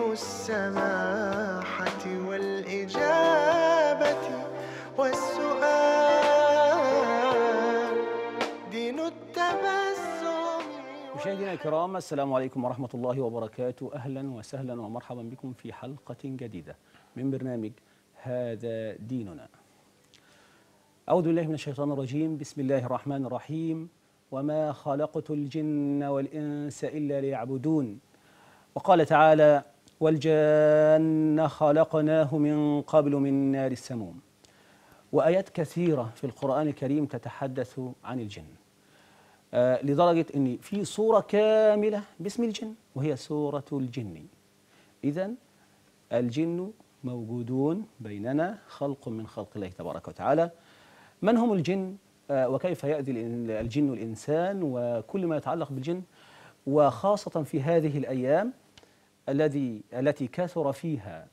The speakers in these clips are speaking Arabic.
السماحة والإجابة والسؤال دين التبسم. مشاهدينا الكرام، السلام عليكم ورحمة الله وبركاته. أهلا وسهلا ومرحبا بكم في حلقة جديدة من برنامج هذا ديننا. أعوذ بالله من الشيطان الرجيم. بسم الله الرحمن الرحيم. وما خلقت الجن والإنس إلا ليعبدون. وقال تعالى: والجان خلقناه من قبل من نار السموم. وآيات كثيرة في القرآن الكريم تتحدث عن الجن، لدرجة أن في سورة كاملة باسم الجن وهي سورة الجن. إذن الجن موجودون بيننا، خلق من خلق الله تبارك وتعالى. من هم الجن وكيف يأذي الجن الإنسان وكل ما يتعلق بالجن، وخاصة في هذه الأيام التي كثر فيها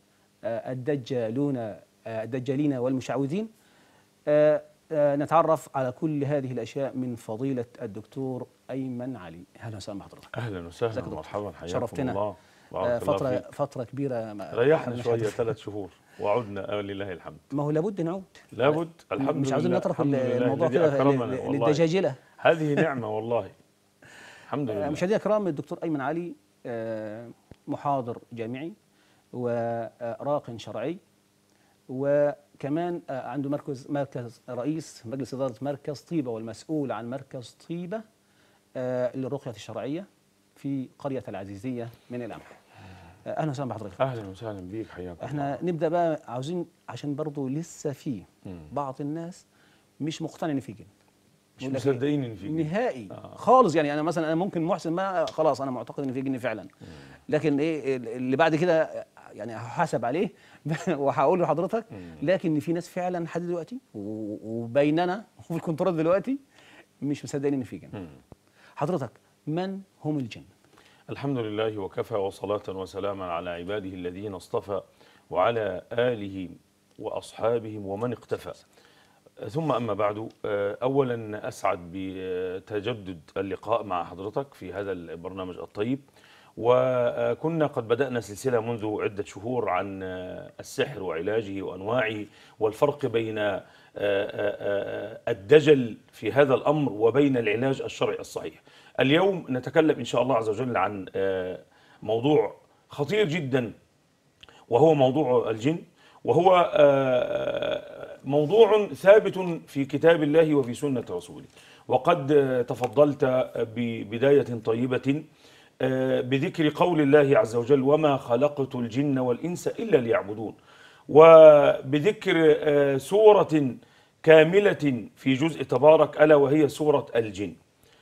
الدجالين والمشعوذين. نتعرف على كل هذه الأشياء من فضيلة الدكتور أيمن علي. أهلا وسهلا بحضرتك. أهلا وسهلا ومرحبا، حياكم شرفتنا. الله. فترة كبيرة ريحنا شوية 3 شهور وعدنا لله الحمد. ما هو لابد نعود، لابد. الحمد لله، مش عاوزين نترك الموضوع الذي كده أكرمنا للدجاجلة. هذه نعمة والله. الحمد لله. مشاهدينا الكرام، الدكتور أيمن علي محاضر جامعي وراق شرعي، وكمان عنده مركز رئيس مجلس إدارة مركز طيبة والمسؤول عن مركز طيبة للرقية الشرعية في قرية العزيزية من القمح. أهلا وسهلا بحضرتك. أهلا وسهلا بيك، حياك احنا الله. نبدأ بقى، عاوزين عشان برضو لسه في بعض الناس مش مقتنع إن في جن، مش مصدقين إن في جن نهائي خالص. يعني أنا ممكن محسن ما خلاص أنا معتقد إن في جن فعلا، لكن إيه اللي بعد كده يعني هحاسب عليه وهقول لحضرتك. لكن في ناس فعلا لحد دلوقتي وبيننا وفي الكنترول دلوقتي مش مصدقين إن في جن. حضرتك، من هم الجن؟ الحمد لله وكفى، وصلاة وسلاما على عباده الذين اصطفى وعلى آله وأصحابهم ومن اقتفى. ثم أما بعد، أولا أسعد بتجدد اللقاء مع حضرتك في هذا البرنامج الطيب. وكنا قد بدأنا سلسلة منذ عدة شهور عن السحر وعلاجه وأنواعه والفرق بين الدجل في هذا الأمر وبين العلاج الشرعي الصحيح. اليوم نتكلم إن شاء الله عز وجل عن موضوع خطير جدا، وهو موضوع الجن، وهو موضوع ثابت في كتاب الله وفي سنة رسوله. وقد تفضلت ببداية طيبة بذكر قول الله عز وجل: وما خلقت الجن والإنس إلا ليعبدون، وبذكر سورة كاملة في جزء تبارك ألا وهي سورة الجن.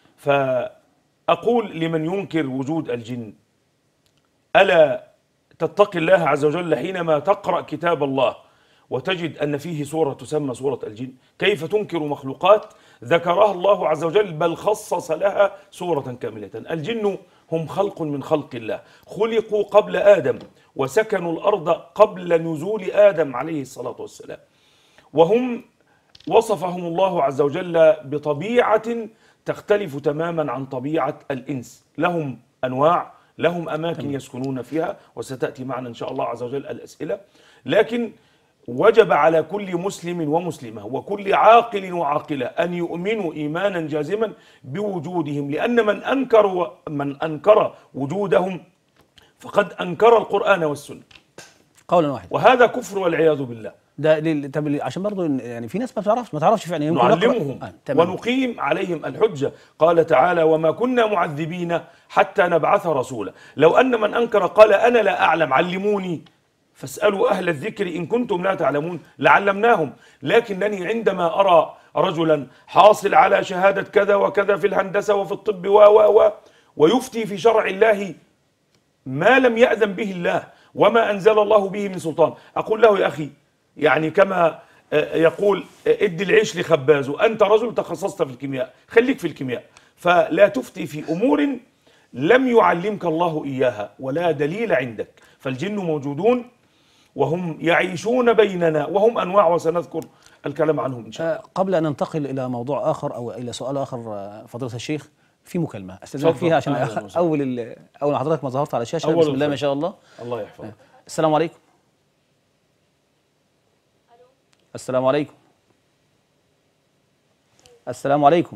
فأقول لمن ينكر وجود الجن: ألا تتقي الله عز وجل حينما تقرأ كتاب الله وتجد أن فيه سورة تسمى سورة الجن؟ كيف تنكر مخلوقات ذكرها الله عز وجل بل خصص لها سورة كاملة؟ الجن هم خلق من خلق الله، خلقوا قبل آدم وسكنوا الأرض قبل نزول آدم عليه الصلاة والسلام، وهم وصفهم الله عز وجل بطبيعة تختلف تماما عن طبيعة الإنس. لهم أنواع، لهم أماكن يسكنون فيها، وستأتي معنا إن شاء الله عز وجل الأسئلة. لكن وجب على كل مسلم ومسلمة وكل عاقل وعاقلة أن يؤمنوا إيمانا جازما بوجودهم، لأن من أنكر وجودهم فقد أنكر القرآن والسنة قولا واحدا، وهذا كفر والعياذ بالله. طب عشان برضو يعني في ناس ما تعرفش فعلا، نعلمهم ونقيم عليهم الحجة. قال تعالى: وما كنا معذبين حتى نبعث رسولا. لو أن من أنكر قال أنا لا أعلم علموني فاسألوا أهل الذكر إن كنتم لا تعلمون لعلمناهم. لكنني عندما أرى رجلا حاصل على شهادة كذا وكذا في الهندسة وفي الطب ويفتي في شرع الله ما لم يأذن به الله وما أنزل الله به من سلطان، أقول له: يا أخي، يعني كما يقول ادي العيش لخبازه، أنت رجل تخصصت في الكيمياء، خليك في الكيمياء، فلا تفتي في أمور لم يعلمك الله إياها ولا دليل عندك. فالجن موجودون وهم يعيشون بيننا، وهم أنواع وسنذكر الكلام عنهم إن شاء الله. قبل أن ننتقل إلى موضوع آخر أو إلى سؤال آخر فضيلة الشيخ، في مكالمه استاذنك اتفضل. فيها عشان أهلاً وسهلاً. اول ما حضرتك ما ظهرت على الشاشه أول بسم الله وفاء. ما شاء الله. الله يحفظك. السلام عليكم. السلام عليكم. السلام عليكم.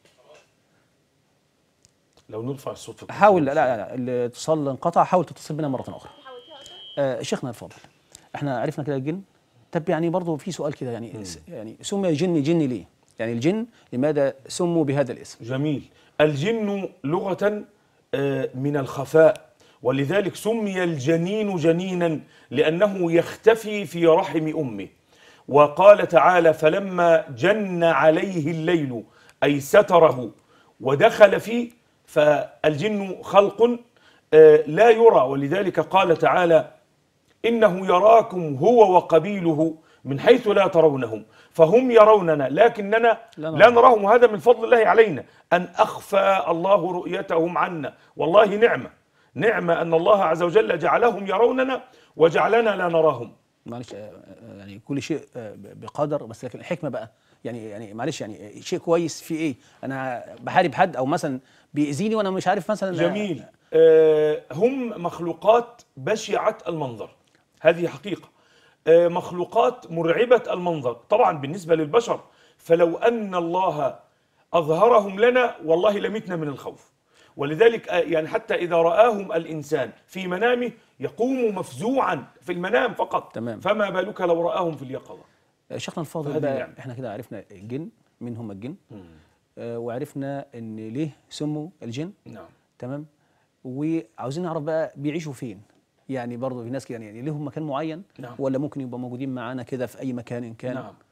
لو نرفع الصوت في حاول لا الاتصال انقطع، حاول تتصل بنا مره اخرى. شيخنا الفاضل، احنا عرفنا كده الجن. طب يعني برضه في سؤال كده، يعني يعني سمي جن ليه؟ يعني الجن لماذا سموا بهذا الاسم؟ جميل. الجن لغة من الخفاء، ولذلك سمي الجنين جنينا لأنه يختفي في رحم أمه. وقال تعالى: فلما جن عليه الليل، أي ستره ودخل فيه. فالجن خلق لا يرى، ولذلك قال تعالى: إنه يراكم هو وقبيله من حيث لا ترونهم. فهم يروننا لكننا لا نراهم، وهذا من فضل الله علينا أن أخفى الله رؤيتهم عنا. والله نعمة أن الله عز وجل جعلهم يروننا وجعلنا لا نراهم. معلش يعني كل شيء بقدر، بس لكن الحكمة بقى يعني معلش، يعني شيء كويس في إيه؟ أنا بحارب حد أو مثلا بيأذيني وأنا مش عارف مثلا. جميل. هم مخلوقات بشعة المنظر، هذه حقيقة. مخلوقات مرعبة المنظر طبعا بالنسبة للبشر، فلو أن الله أظهرهم لنا والله لمتنا من الخوف. ولذلك يعني حتى إذا رآهم الإنسان في منامه يقوم مفزوعا في المنام فقط. تمام. فما بالك لو رآهم في اليقظة. شيخنا الفاضل بقى، احنا كده عرفنا الجن، مين هم الجن، وعرفنا ان ليه سموا الجن. نعم. تمام. وعاوزين نعرف بقى بيعيشوا فين، يعني برضه في ناس كده يعني لهم مكان معين. نعم. ولا ممكن يبقى موجودين معانا كده في اي مكان إن كان. نعم.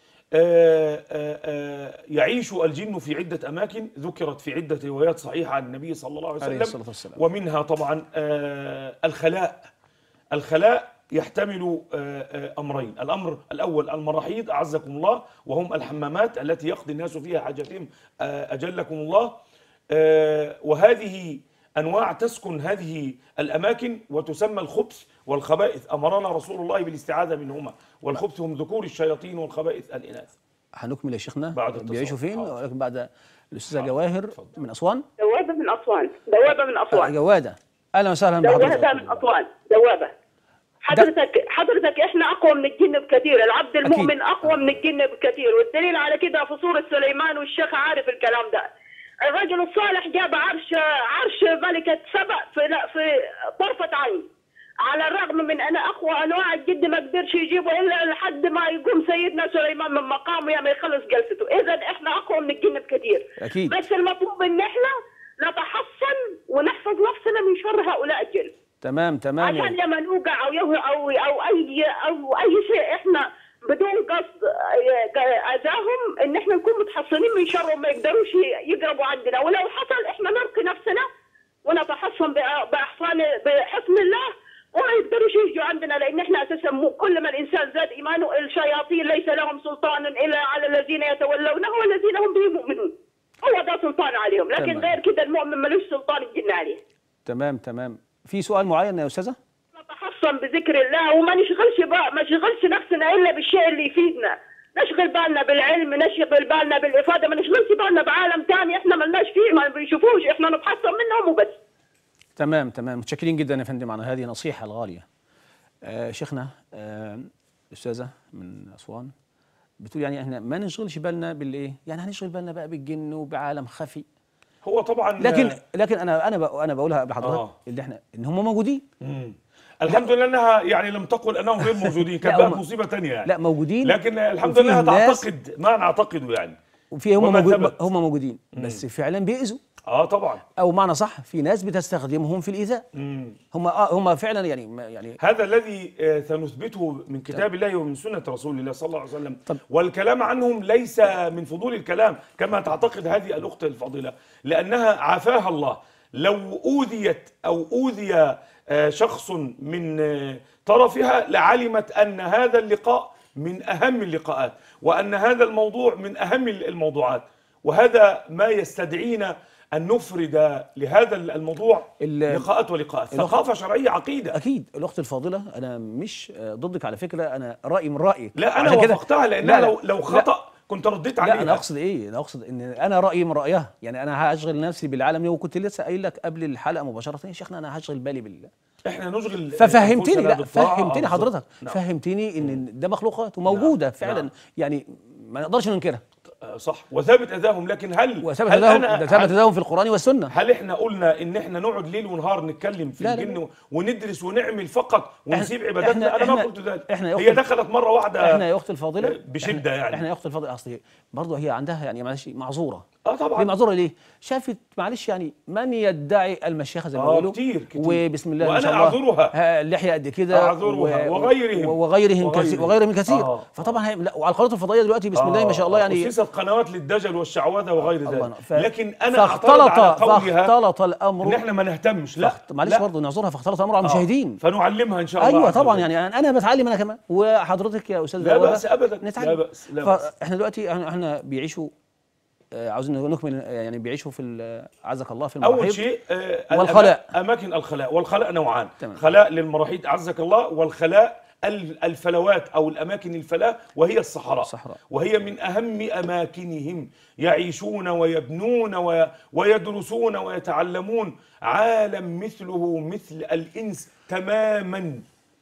يعيش الجن في عدة أماكن ذكرت في عدة روايات صحيحة عن النبي صلى الله عليه وسلم. ومنها طبعا الخلاء يحتمل أمرين. الأمر الأول المراحيض أعزكم الله، وهم الحمامات التي يقضي الناس فيها حاجتهم أجلكم الله. وهذه أنواع تسكن هذه الأماكن وتسمى الخبث والخبائث. أمرنا رسول الله بالاستعاذة منهما، والخبث هم ذكور الشياطين والخبائث الإناث. هنكمل يا شيخنا بعد بيعيشوا فين، ولكن بعد الأستاذة جواهر من أسوان. دوابة من أسوان. جوادة، أهلا وسهلا بحضرتك. دوابة من أسوان. دوابة. حضرتك احنا أقوى من الجن بكثير. العبد المؤمن أقوى من الجن بكثير، والدليل على كده في سورة سليمان، والشيخ عارف الكلام ده. الرجل الصالح جاب عرش ملكة سبأ في طرفة عين، على الرغم من أن أقوى أنواع الجد ما قدرش يجيبه إلا لحد ما يقوم سيدنا سليمان من مقامه يا ما يخلص جلسته. إذا إحنا أقوى من الجن بكثير. أكيد. بس المطلوب إن إحنا نتحصن ونحفظ نفسنا من شر هؤلاء الجن. تمام عشان لما نوقع أو أي شيء إحنا بدون قصد أذاهم، إن إحنا نكون متحصنين من شر وما يقدروش يقربوا عندنا. ولو حصل إحنا نرقي نفسنا ونتحصن بحصن الله وما يقدروش يجوا عندنا، لان احنا اساسا كل ما الانسان زاد ايمانه الشياطين ليس لهم سلطان الا على الذين يتولونه والذين هم به مؤمنون. هو ده سلطان عليهم، لكن تمام. غير كده المؤمن ملوش سلطان الجن عليه. تمام. في سؤال معين يا استاذه؟ نتحصن بذكر الله وما نشغلش نفسنا الا بالشيء اللي يفيدنا. نشغل بالنا بالعلم، نشغل بالنا بالافاده، ما نشغلش بالنا بعالم ثاني احنا ملناش فيه، ما بنشوفوش، احنا نتحصن منهم وبس. تمام متشكرين جدا يا فندم على هذه النصيحة الغالية. شيخنا الأستاذة من أسوان بتقول يعني احنا ما نشغلش بالنا بالايه؟ يعني هنشغل بالنا بقى بالجن وبعالم خفي. هو طبعا لكن انا بقولها بحضرتك اللي احنا ان هم موجودين. الحمد لله انها يعني لم تقل انهم غير موجودين، كانت بقى مصيبة ثانية يعني. لا موجودين، لكن الحمد لله تعتقد ما نعتقده يعني. وفي هم موجودين بس فعلا بيأذوا. طبعا. او معنى صح في ناس بتستخدمهم في الايذاء. هم فعلا يعني هذا الذي سنثبته من كتاب الله ومن سنة رسول الله صلى الله عليه وسلم. والكلام عنهم ليس من فضول الكلام كما تعتقد هذه الأخت الفاضلة، لأنها عافاها الله. لو أوذيت أو أوذي شخص من طرفها لعلمت أن هذا اللقاء من أهم اللقاءات، وأن هذا الموضوع من أهم الموضوعات، وهذا ما يستدعينا أن نفرد لهذا الموضوع لقاءات ولقاءات. ثقافة شرعية، عقيدة. أكيد. الأخت الفاضلة أنا مش ضدك على فكرة، أنا رأيي من رأيك. لا أنا وافقتها لأنها لو خطأ كنت رديت عليها. لا انا اقصد ايه؟ انا اقصد ان انا رايي من رايها، يعني انا هشغل نفسي بالعالم. وكنت لسه قايل لك قبل الحلقه مباشره يا شيخنا انا هشغل بالي احنا نشغل ففهمتني. أنفسنا لا بالطاعة. فهمتني حضرتك. نعم. فهمتني ان ده مخلوقات وموجوده فعلا. نعم. يعني ما نقدرش ننكرها. صح، وثابت اذاهم. لكن هل وثبت هل لهم، أنا ده ثبت لهم في القران والسنه. هل احنا قلنا ان احنا نقعد ليل ونهار نتكلم في لا، لا، الجن لا. وندرس ونعمل فقط ونسيب عباداتنا؟ إحنا- انا ما إحنا- قلت ذلك. إحنا يا هي أختي- دخلت مره واحده احنا يا اختي الفاضله بشده يعني. احنا يا اختي الفاضله اصل برضه هي عندها يعني معلش معذوره. طبعا. ليه معذوره؟ ليه؟ شافت معلش يعني من يدعي المشيخه زي ما بيقولوا كتير وبسم الله ما وأنا شاء الله أعذرها. اللحيه قد كده أعذرها وغيرهم. وغيرهم كثير. فطبعا هي لا، وعلى القناه الفضائيه دلوقتي بسم الله ما شاء الله يعني أسست قنوات للدجل والشعوذه وغير ذلك. لكن انا فاختلط أعترض على قولها فاختلط الامر ان احنا ما نهتمش. لا معلش برضه نعذرها. فاختلط الامر على المشاهدين. فنعلمها ان شاء الله. ايوه عز طبعا وجل. يعني انا بتعلم انا كمان وحضرتك يا استاذ لا بأس ابدا. نتعلم. لا بأس. لا بأس. فاحنا دلوقتي احنا بيعيشوا عاوزين نكمل يعني بيعيشوا في عزك الله في المراحيض. اول شيء والخلاء. اماكن الخلاء. والخلاء نوعان. تمام. خلاء للمراحيض عزك الله، والخلاء الفلوات او الاماكن الفلاة، وهي الصحراء. وهي من اهم اماكنهم. يعيشون ويبنون ويدرسون ويتعلمون عالم مثله مثل الانس تماما.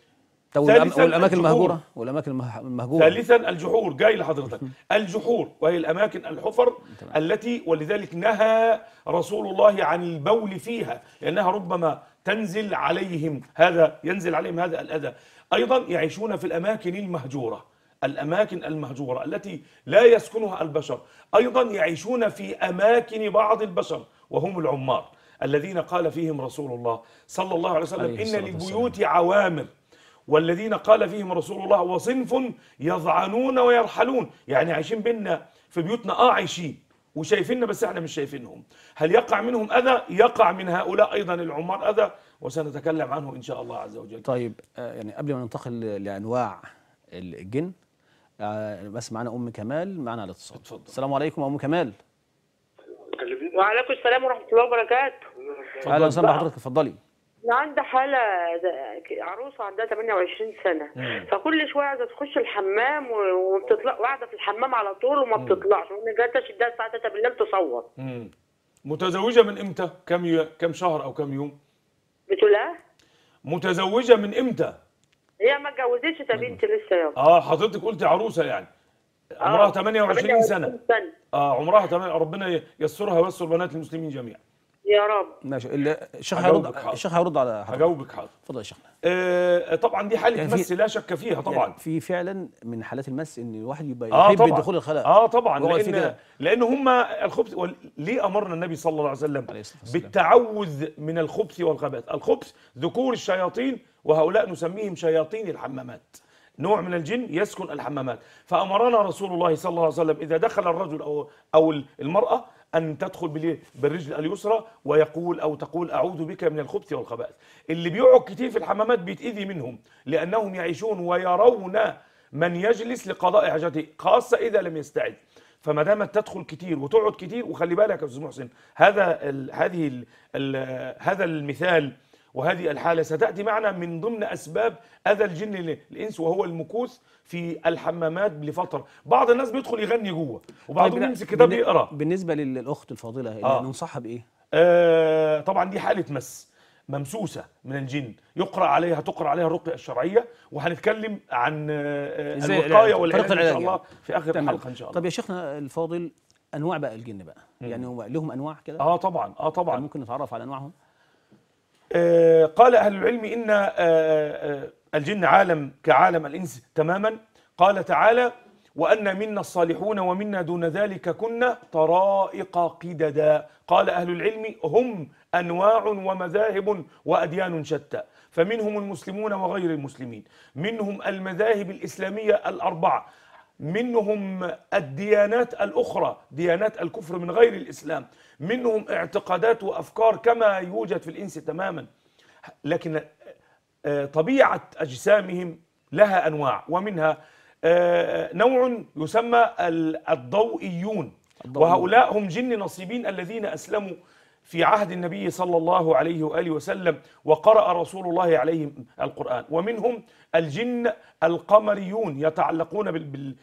والاماكن المهجوره. والاماكن المهجوره. ثالثا الجحور. جاي لحضرتك. الجحور وهي الاماكن الحفر التي ولذلك نهى رسول الله عن البول فيها، لانها ربما تنزل عليهم هذا الاذى. ايضا يعيشون في الاماكن المهجوره. الاماكن المهجوره التي لا يسكنها البشر. ايضا يعيشون في اماكن بعض البشر وهم العمار، الذين قال فيهم رسول الله صلى الله عليه وسلم ان للبيوت عوامر، والذين قال فيهم رسول الله وصنف يضعنون ويرحلون. يعني عايشين بينا في بيوتنا عايشين وشايفيننا بس احنا مش شايفينهم. هل يقع منهم اذى؟ يقع من هؤلاء ايضا العمار اذى، وسنتكلم عنه ان شاء الله عز وجل. طيب يعني قبل ما ننتقل لانواع الجن بس معنا ام كمال معنا على الاتصال. اتفضل. السلام عليكم ام كمال. وعليكم السلام ورحمه الله وبركاته. اهلا وسهلا بحضرتك. اتفضلي. أنا عندي حالة عروسة عندها 28 سنة. فكل شوية عايزة تخش الحمام وبتطلع، قاعدة في الحمام على طول وما بتطلعش، وأنا جات أشدها الساعة 3 بالليل تصور. متزوجة من إمتى؟ كم شهر أو كم يوم؟ بتقول إيه؟ متزوجة من إمتى؟ هي ما اتجوزتش يا بنتي لسه يابا. حضرتك قلتي عروسة يعني عمرها 28 سنة. عمرها 8. ربنا ييسرها وييسر بنات المسلمين جميعا يا رب. ماشي. الشيخ هيرد على حضرتك. هجاوبك حاضر. اتفضل يا شيخنا. طبعا دي حالة يعني مس لا شك فيها طبعا. يعني في فعلا من حالات المس ان الواحد يبقى يحب طبعا. دخول الخلاء. طبعا لان هم الخبث. ليه امرنا النبي صلى الله عليه وسلم بالتعوذ من الخبث والخبث؟ الخبث ذكور الشياطين، وهؤلاء نسميهم شياطين الحمامات. نوع من الجن يسكن الحمامات. فامرنا رسول الله صلى الله عليه وسلم اذا دخل الرجل او المراه أن تدخل بالرجل اليسرى ويقول أو تقول أعوذ بك من الخبث والخبائث. اللي بيقعد كتير في الحمامات بيتأذي منهم، لأنهم يعيشون ويرون من يجلس لقضاء حاجته، خاصة إذا لم يستعد. فما دامت تدخل كتير وتقعد كتير، وخلي بالك يا أستاذ محسن، هذا المثال وهذه الحالة ستأتي معنا من ضمن أسباب أذى الجن للإنس، وهو المكوث في الحمامات لفترة. بعض الناس بيدخل يغني جوه، وبعضهم يمسك كتاب يقرأ. بالنسبة للأخت الفاضلة ننصحها بإيه؟ طبعا دي حالة مس ممسوسة من الجن، تقرأ عليها الرقية الشرعية، وهنتكلم عن الوقاية والعلاج إن شاء الله في آخر الحلقة إن شاء الله. طب يا شيخنا الفاضل، أنواع بقى الجن بقى، يعني هم لهم أنواع كده؟ طبعا. ممكن نتعرف على أنواعهم؟ قال أهل العلم إن الجن عالم كعالم الإنس تماما. قال تعالى وأن منا الصالحون ومنا دون ذلك كنا طرائق قددا. قال أهل العلم هم أنواع ومذاهب وأديان شتى، فمنهم المسلمون وغير المسلمين، منهم المذاهب الإسلامية الأربعة، منهم الديانات الأخرى ديانات الكفر من غير الإسلام، منهم اعتقادات وأفكار كما يوجد في الإنس تماما. لكن طبيعة أجسامهم لها أنواع، ومنها نوع يسمى الضوئيون، وهؤلاء هم جن نصيبين الذين أسلموا في عهد النبي صلى الله عليه وآله وسلم، وقرأ رسول الله عليهم القرآن. ومنهم الجن القمريون يتعلقون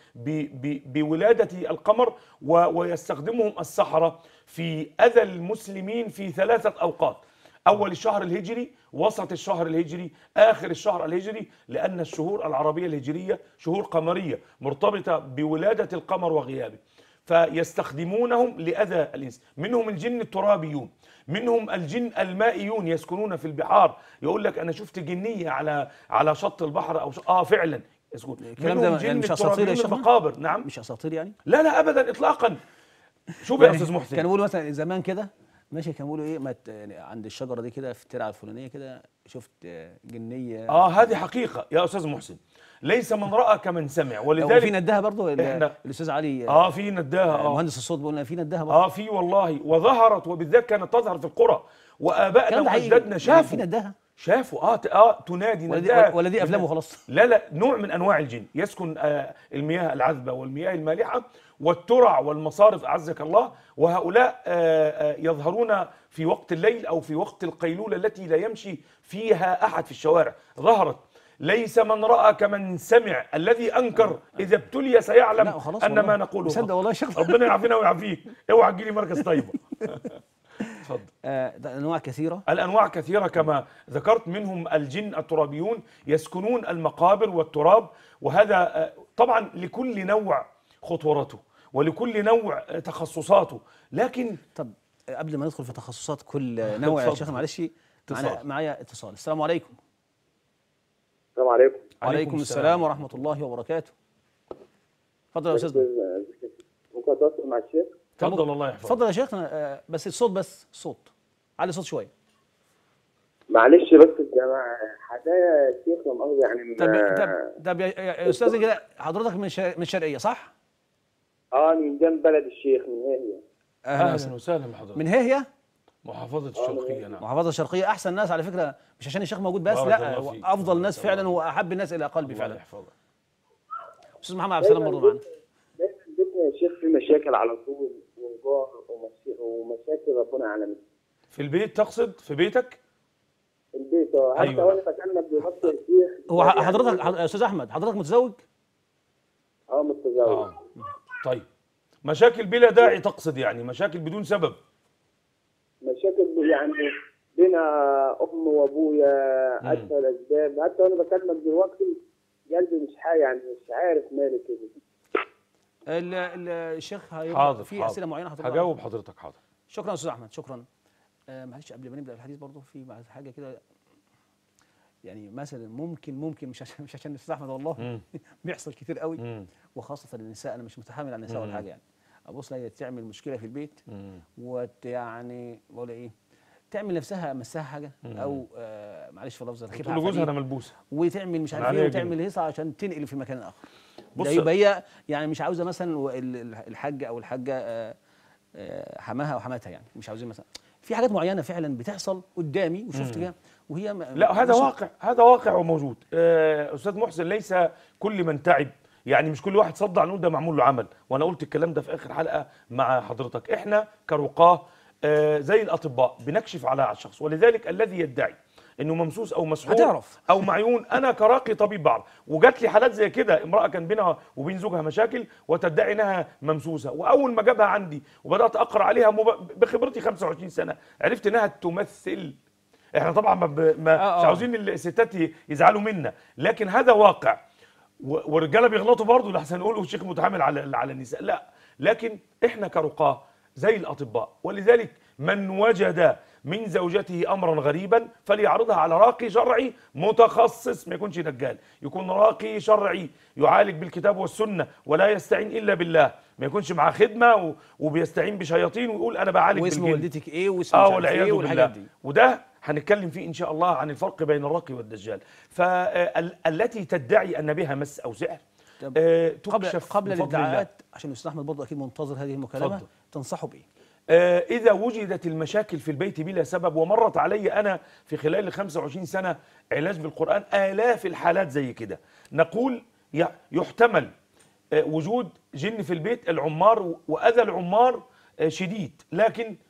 بولادة القمر، ويستخدمهم السحرة في أذى المسلمين في 3 أوقات: أول الشهر الهجري، وسط الشهر الهجري، آخر الشهر الهجري، لأن الشهور العربية الهجرية شهور قمرية مرتبطة بولادة القمر وغيابه، فيستخدمونهم لأذى الإنس. منهم الجن الترابيون، منهم الجن المائيون يسكنون في البحار. يقول لك أنا شفت جنية على شط البحر أو فعلا يسكن. الكلام منهم ده يعني جن مش أساطير يا شيخ؟ المقابر. نعم، مش اساطير يعني؟ لا لا أبدا إطلاقا. شوف يا أستاذ محسن، كانوا بيقولوا مثلا زمان كده ماشي، كانوا بيقولوا ايه يعني عند الشجره دي كده في الترعه الفلانيه كده شفت جنيه. هذه حقيقة يا أستاذ محسن، ليس من رأى كمن سمع. وفي ولذلك نداها برضه إحنا الاستاذ علي في نداها مهندس الصوت بيقول لنا في نداها برضه. في والله، وظهرت، وبالذات كانت تظهر في القرى، وآبائنا وأجدادنا شافوا. في نداها شافوا تنادي نداها. ولا دي افلام وخلاص؟ لا لا، نوع من انواع الجن يسكن المياه العذبه والمياه المالحه والترع والمصارف اعزك الله، وهؤلاء يظهرون في وقت الليل او في وقت القيلوله التي لا يمشي فيها احد في الشوارع. ظهرت. ليس من راى كمن سمع، الذي انكر اذا ابتلي سيعلم ان ما نقوله مصدق والله يا شيخ. ربنا يعافينا ويعافيك. اوعى تجيلي مركز طيبه. اتفضل. انواع كثيره. الانواع كثيره كما ذكرت. منهم الجن الترابيون يسكنون المقابر والتراب، وهذا طبعا لكل نوع خطورته ولكل نوع تخصصاته. لكن طب قبل ما ندخل في تخصصات كل نوع يا شيخ، معلش معايا اتصال. السلام عليكم. السلام عليكم. وعليكم السلام ورحمه الله وبركاته. اتفضل يا استاذنا. ممكن اتواصل مع الشيخ؟ تفضل الله يحفظك. اتفضل يا شيخنا، بس الصوت علي الصوت شويه. معلش بس الجماعه حدايا الشيخ لا مؤاخذه يعني. طب يا استاذ كده، حضرتك من الشرقيه صح؟ من جنب بلد الشيخ، من هي. اهلا وسهلا بحضرتك. من هي محافظه الشرقيه. نعم، محافظه الشرقيه. احسن ناس على فكره، مش عشان الشيخ موجود بس، لا افضل ناس فعلا واحب الناس الى قلبي فعلا. يحفظك. استاذ محمد عبد السلام برضه معانا. دايما بيتنا يا شيخ في مشاكل على طول، وانجار ومشاكل ربنا يعلمها. في البيت تقصد؟ في بيتك؟ البيت حتى أيوة. وانا بتكلم بنفس الشيخ. هو حضرتك يا استاذ احمد، حضرتك متزوج؟ متزوج. طيب، مشاكل بلا داعي تقصد يعني، مشاكل بدون سبب؟ مشاكل يعني بين ام وابويا، ادفع الاسباب. حتى وانا بكلمك دلوقتي قلبي مش يعني مش عارف مالي كده. الشيخ حاضر، في اسئله معينه هجاوب حضرتك. حاضر. شكرا يا استاذ احمد، شكرا. معلش قبل ما نبدا الحديث برضه في حاجه كده، يعني مثلا ممكن مش عشان الاستاذ احمد والله بيحصل كتير قوي، وخاصه النساء. انا مش متحامل على النساء ولا حاجه يعني. ابص لها تعمل مشكله في البيت، يعني بقول ايه، تعمل نفسها مسها حاجه، او معلش في اللفظ تقول لجوزها انا ملبوسه، وتعمل مش عارف ايه، وتعمل هيصه عشان تنقل في مكان اخر. بص، يبقى هي يعني مش عاوزه مثلا الحاج او الحاجه حماها او حماتها، يعني مش عاوزين مثلا في حاجات معينه فعلا بتحصل قدامي وشفتها وهي لا، هذا واقع وموجود. استاذ محسن، ليس كل من تعب يعني، مش كل واحد صدع نقول ده معمول له عمل. وانا قلت الكلام ده في اخر حلقه مع حضرتك. احنا كرقاه زي الاطباء بنكشف على الشخص، ولذلك الذي يدعي انه ممسوس او مسحور او معيون، انا كراقي طبيب بعرف. وجات لي حالات زي كده، امراه كان بينها وبين زوجها مشاكل وتدعي انها ممسوسه، واول ما جابها عندي وبدات اقرا عليها بخبرتي 25 سنه عرفت انها تمثل. احنا طبعا مش عاوزين الستات يزعلوا منا، لكن هذا واقع. والرجاله بيغلطوا برضه، لحسن نقول الشيخ متحامل على النساء، لا. لكن احنا كرقاه زي الاطباء، ولذلك من وجد من زوجته امرا غريبا فليعرضها على راقي شرعي متخصص، ما يكونش نجال، يكون راقي شرعي يعالج بالكتاب والسنه ولا يستعين الا بالله، ما يكونش معاه خدمه وبيستعين بشياطين ويقول انا بعالج بالجن. واسم والدتك ايه واسم ايه والحاجات دي. وده هنتكلم فيه ان شاء الله عن الفرق بين الراقي والدجال. فالتي تدعي ان بها مس او سحر قبل الادعاءات، عشان الاستاذ احمد برضه اكيد منتظر هذه المكالمه، تنصحوا بايه؟ إذا وجدت المشاكل في البيت بلا سبب، ومرت علي أنا في خلال ال 25 سنة علاج بالقرآن آلاف الحالات زي كده، نقول يحتمل وجود جن في البيت، العمار وأذى العمار شديد، لكن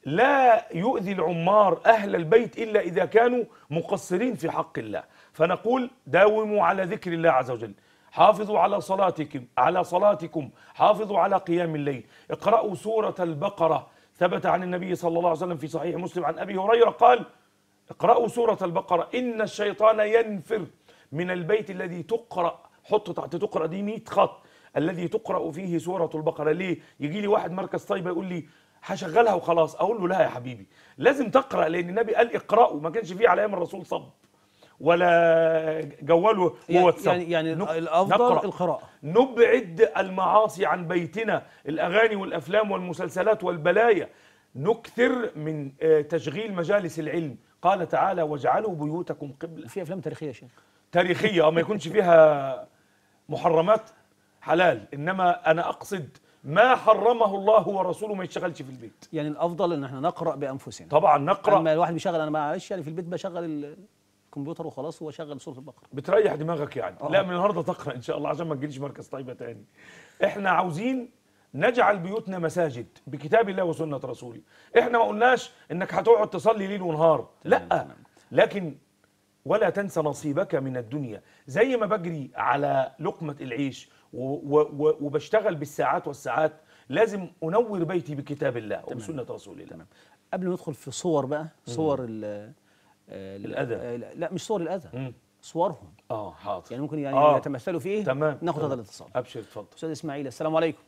لا يؤذي العمار أهل البيت إلا إذا كانوا مقصرين في حق الله. فنقول داوموا على ذكر الله عز وجل، حافظوا على صلاتكم، حافظوا على قيام الليل، اقرأوا سورة البقرة. ثبت عن النبي صلى الله عليه وسلم في صحيح مسلم عن أبي هريرة قال: اقرأوا سورة البقرة إن الشيطان ينفر من البيت الذي تقرأ، حط تحت تقرأ دي 100 خط، الذي تقرأ فيه سورة البقرة. ليه؟ يجي لي واحد مركز طيبة يقول لي هشغلها وخلاص، أقول له لا يا حبيبي، لازم تقرأ، لأن النبي قال اقرأوا، ما كانش فيه على أيام الرسول صب ولا جواله واتساب. يعني الأفضل القراءة. نبعد المعاصي عن بيتنا، الأغاني والأفلام والمسلسلات والبلايا، نكثر من تشغيل مجالس العلم. قال تعالى: واجعلوا بيوتكم قبلة. في أفلام تاريخية يا شيخ، تاريخية ما يكونش فيها محرمات حلال، إنما أنا أقصد ما حرمه الله ورسوله ما يشتغلش في البيت. يعني الأفضل إن احنا نقرأ بأنفسنا. طبعا نقرأ. أما الواحد بيشغل، أنا معلش يعني في البيت بشغل الكمبيوتر وخلاص، هو شغل سورة البقرة. بتريح دماغك يعني. لا، من النهارده تقرأ إن شاء الله عشان ما تجيليش مركز طيبة تاني. إحنا عاوزين نجعل بيوتنا مساجد بكتاب الله وسنة رسوله. إحنا ما قلناش إنك هتقعد تصلي ليل ونهار، لا، لكن ولا تنسى نصيبك من الدنيا. زي ما بجري على لقمة العيش وبشتغل بالساعات والساعات، لازم أنور بيتي بكتاب الله وبسنة رسول الله. تمام. قبل ما ندخل في صور بقى، صور الأذى. لا مش صور الأذى، صورهم. حاضر. يعني ممكن يعني يتمثلوا في إيه؟ تمام. ناخد هذا الاتصال. أبشر، اتفضل. أستاذ إسماعيل، السلام عليكم.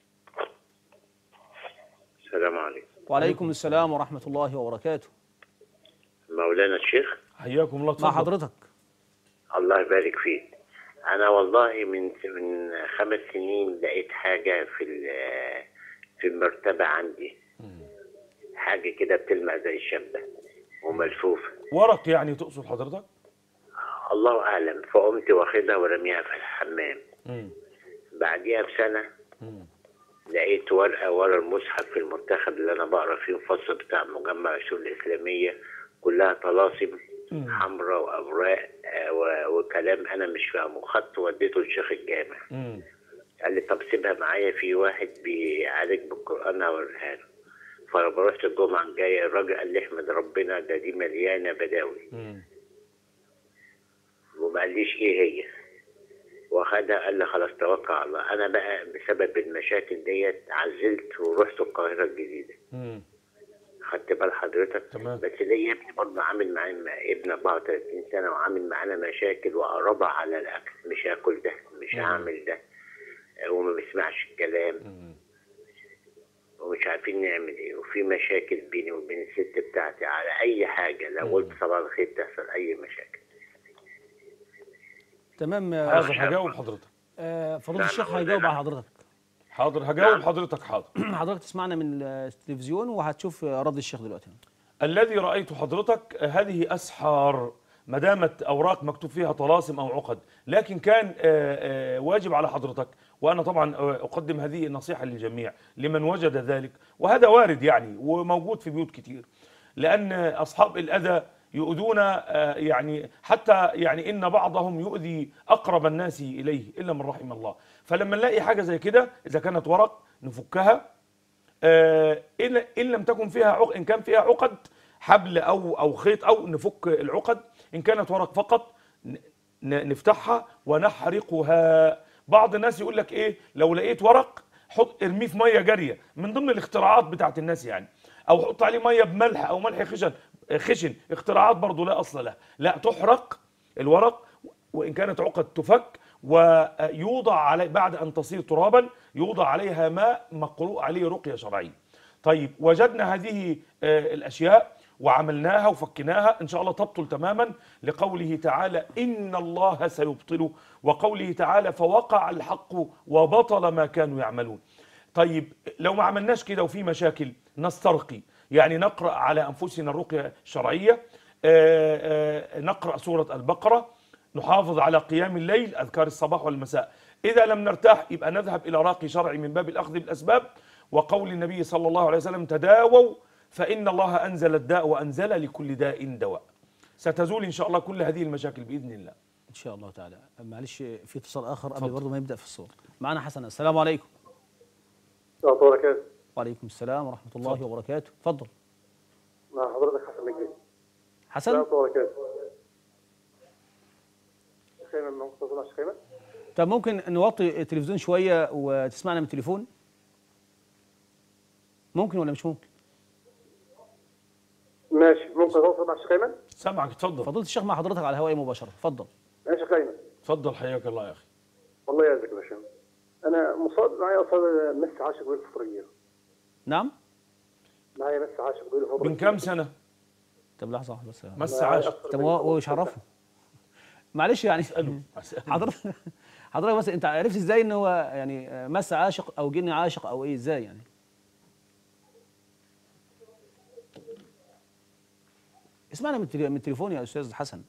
السلام عليكم. وعليكم السلام ورحمة الله وبركاته. مولانا الشيخ، حياكم الله. مع حضرتك. الله يبارك فيك. أنا والله من 5 سنين لقيت حاجة في المرتبة عندي، حاجة كده بتلمع زي الشبة وملفوفة. ورق يعني تقصد حضرتك؟ الله أعلم. فقمت واخدها ورميها في الحمام. بعديها بسنة لقيت ورقة ورا المصحف في المنتخب اللي أنا بقرا فيه، الفصل بتاع مجمع الشؤون الإسلامية، كلها طلاسم حمراء وأوراق وكلام أنا مش فاهمه. خدت وديته للشيخ الجامع. قال لي طب سيبها معايا، في واحد بيعالج بالقرآن هوريها له. فلما رحت الجمعة الجاية الراجل قال لي احمد ربنا، دي مليانة بداوي. وما قاليش ايه هي. واخدها قال لي خلاص توكل على الله. انا بقى بسبب المشاكل ديت عزلت ورحت القاهرة الجديدة. خدت بال حضرتك؟ تمام. بس ليا ابني برضه عامل معايا، ابن 34 سنة وعامل معانا مشاكل وقربها على الأكل، مش هاكل ده، مش هعمل ده، وما بيسمعش الكلام، ومش عارفين نعمل ايه، وفي مشاكل بيني وبين الست بتاعتي على أي حاجة، لو قلت صباح الخير تحصل أي مشاكل. تمام. حاضر، هجاوب حضرتك. فضيلة الشيخ هيجاوب على حضرتك. حاضر، هجاوب حضرتك. حاضر. حضرتك تسمعنا من التلفزيون وهتشوف رد الشيخ دلوقتي. الذي رأيت حضرتك هذه أسحار، ما دامت أوراق مكتوب فيها طلاسم أو عقد، لكن كان واجب على حضرتك، وأنا طبعا أقدم هذه النصيحة للجميع لمن وجد ذلك، وهذا وارد يعني وموجود في بيوت كتير، لأن أصحاب الأذى يؤذون، يعني حتى يعني إن بعضهم يؤذي أقرب الناس إليه إلا من رحم الله. فلما نلاقي حاجة زي كده، إذا كانت ورق نفكها، إن لم تكن فيها عقد، إن كان فيها عقد حبل أو خيط أو نفك العقد، إن كانت ورق فقط نفتحها ونحرقها. بعض الناس يقول لك إيه، لو لقيت ورق حط ارميه في مية جارية، من ضمن الاختراعات بتاعت الناس يعني، أو حط عليه مية بملح أو ملح خشن، اختراعات برضو لا أصل لها. لا، تحرق الورق، وإن كانت عقد تفك، ويوضع عليه بعد أن تصير ترابا يوضع عليها ماء مقروء عليه رقية شرعية. طيب، وجدنا هذه الأشياء وعملناها وفكناها، إن شاء الله تبطل تماما، لقوله تعالى إن الله سيبطله، وقوله تعالى فوقع الحق وبطل ما كانوا يعملون. طيب، لو ما عملناش كده وفي مشاكل، نسترقي، يعني نقرأ على أنفسنا الرقية الشرعية، نقرأ سورة البقرة، نحافظ على قيام الليل، أذكار الصباح والمساء. إذا لم نرتاح يبقى نذهب إلى راقي شرعي من باب الأخذ بالأسباب، وقول النبي صلى الله عليه وسلم تداووا فإن الله أنزل الداء وأنزل لكل داء دواء. ستزول إن شاء الله كل هذه المشاكل بإذن الله. إن شاء الله تعالى. معلش في اتصال آخر قبل برضه ما يبدأ في الصوت. معنا حسن، السلام عليكم. السلام عليكم. وعليكم السلام ورحمة الله وبركاته. اتفضل. مع حضرتك حسن نجدي. حسن. لا صورة كده. خيمة ممكن تطلع خيمة؟ طب ممكن نوطي التلفزيون شويه وتسمعنا من التليفون؟ ممكن ولا مش ممكن؟ ماشي، ممكن توصل مع خيمة؟ سامعك، اتفضل. فضيله الشيخ مع حضرتك على الهواء مباشره، اتفضل. ماشي خيمة. اتفضل، حياك الله يا اخي. والله يعزك يا باشا. أنا مصاب معايا أصابة مس عاشق بالفطرية. نعم. معايا مس عاشق بالفطرية. من كام سنه؟ طب لحظه واحده بس. مس عاشق. طب هو ايش عرفه؟ معلش يعني اساله. حضرتك بس انت عرفت ازاي ان هو يعني مس عاشق او جن عاشق او ايه، ازاي يعني؟ اسمعنا من التليفون يا استاذ حسن.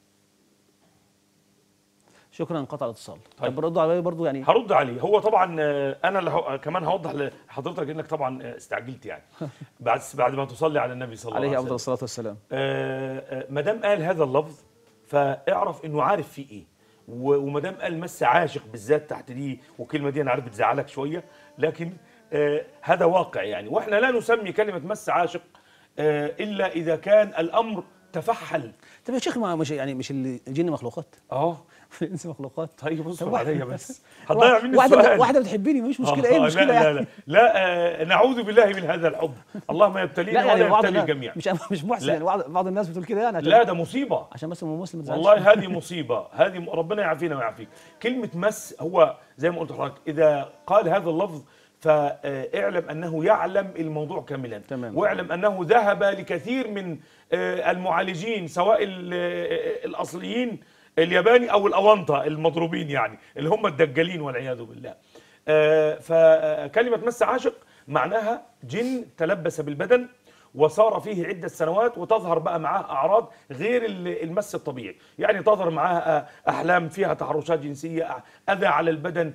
شكرا، انقطع الاتصال. طيب ردوا عليه برضه يعني. هرد عليه. هو طبعا انا اللي كمان هوضح لحضرتك انك طبعا استعجلت يعني بعد ما تصلي على النبي صلى الله عليه وسلم عليه افضل الصلاه والسلام. ما دام قال هذا اللفظ فاعرف انه عارف فيه ايه، وما دام قال مس عاشق بالذات تحت دي، والكلمه دي انا عارف بتزعلك شويه، لكن هذا واقع يعني. واحنا لا نسمي كلمه مس عاشق الا اذا كان الامر تفحل. طب يا شيخ ما مش يعني مش الجن مخلوقات؟ الانس مخلوقات. طيب اصبر طب عليا بس، هتضيع مني واحده السؤال. واحده بتحبني مش مشكله، ايه المشكله لا يعني؟ لا لا نعوذ بالله من هذا الحب، اللهم يبتلينا لا يعني ولا بعض يبتلي الناس الجميع. مش محسن لا. يعني، بعض الناس بتقول كده يعني لا ده مصيبه، عشان بس ام مسلم ما تزعلش. والله هذه مصيبه، هذه ربنا يعافينا ويعافيك. كلمه مس، هو زي ما قلت لحضرتك اذا قال هذا اللفظ فاعلم انه يعلم الموضوع كاملا. تمام. واعلم انه ذهب لكثير من المعالجين سواء الاصليين الياباني او الاونطه المضروبين يعني، اللي هم الدجالين والعياذ بالله. فكلمه مس عاشق معناها جن تلبس بالبدن وصار فيه عدة سنوات، وتظهر بقى معاه أعراض غير المس الطبيعي، يعني تظهر معاه أحلام فيها تحرشات جنسية، أذى على البدن،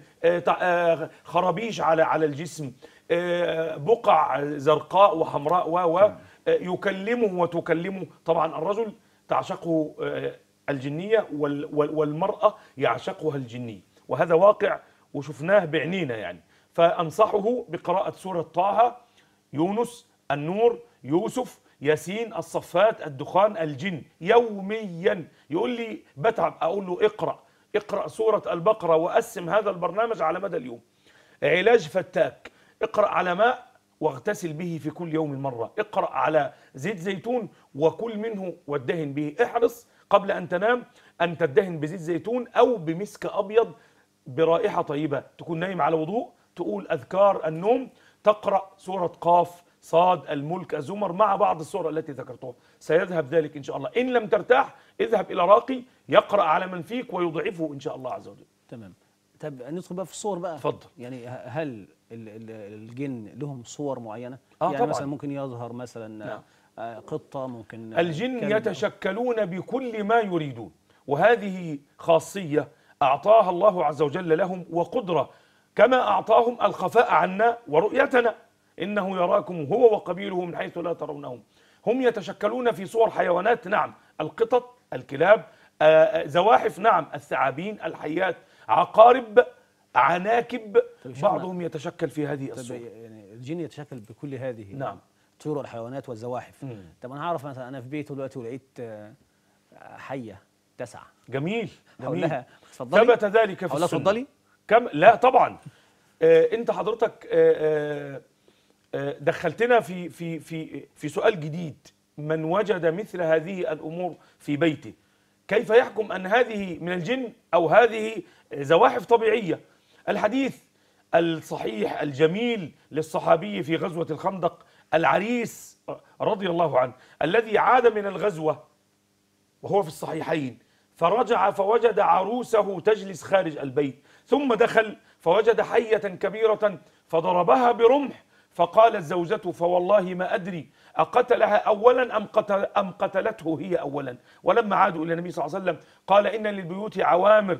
خرابيش على الجسم، بقع زرقاء وحمراء يكلمه وتكلمه. طبعا الرجل تعشقه الجنية والمرأة يعشقها الجني، وهذا واقع وشفناه بعينينا يعني. فأنصحه بقراءة سورة طه، يونس، النور، يوسف، ياسين، الصفات، الدخان، الجن يوميا. يقول لي بتعب، اقول له اقرا سوره البقره وقسم هذا البرنامج على مدى اليوم. علاج فتاك، اقرا على ماء واغتسل به في كل يوم مره، اقرا على زيت زيتون وكل منه وادهن به. احرص قبل ان تنام ان تدهن بزيت زيتون او بمسك ابيض برائحه طيبه، تكون نايم على وضوء، تقول اذكار النوم، تقرا سوره قاف، صاد، الملك، الزمر مع بعض السور التي ذكرتها، سيذهب ذلك إن شاء الله. إن لم ترتاح اذهب إلى راقي يقرأ على من فيك ويضعفه إن شاء الله عز وجل. تمام. طب ندخل بقى في الصور بقى. اتفضل. يعني هل الجن لهم صور معينة؟ يعني طبعا. مثلا ممكن يظهر مثلا قطة، ممكن الجن يتشكلون بكل ما يريدون، وهذه خاصية أعطاها الله عز وجل لهم، وقدرة كما أعطاهم الخفاء عنا ورؤيتنا. إنه يراكم هو وقبيله من حيث لا ترونهم. هم يتشكلون في صور حيوانات، نعم، القطط، الكلاب، زواحف، نعم، الثعابين، الحيات، عقارب، عناكب، بعضهم يتشكل في هذه الصور. يعني الجن يتشكل بكل هذه، نعم، طيور الحيوانات والزواحف. طب أنا هعرف مثلا أنا في بيتي دلوقتي ولقيت حية تسعة. جميل، جميل. ثبت ذلك في السنة. اتفضلي. لا طبعا. أنت حضرتك دخلتنا في سؤال جديد. من وجد مثل هذه الأمور في بيته كيف يحكم أن هذه من الجن أو هذه زواحف طبيعية؟ الحديث الصحيح الجميل للصحابي في غزوة الخندق العريس رضي الله عنه، الذي عاد من الغزوة وهو في الصحيحين، فرجع فوجد عروسه تجلس خارج البيت، ثم دخل فوجد حية كبيرة فضربها برمح، فقالت زوجته فوالله ما أدري أقتلها أولا أم قتلته هي أولا. ولما عادوا إلى النبي صلى الله عليه وسلم قال إن للبيوت عوامر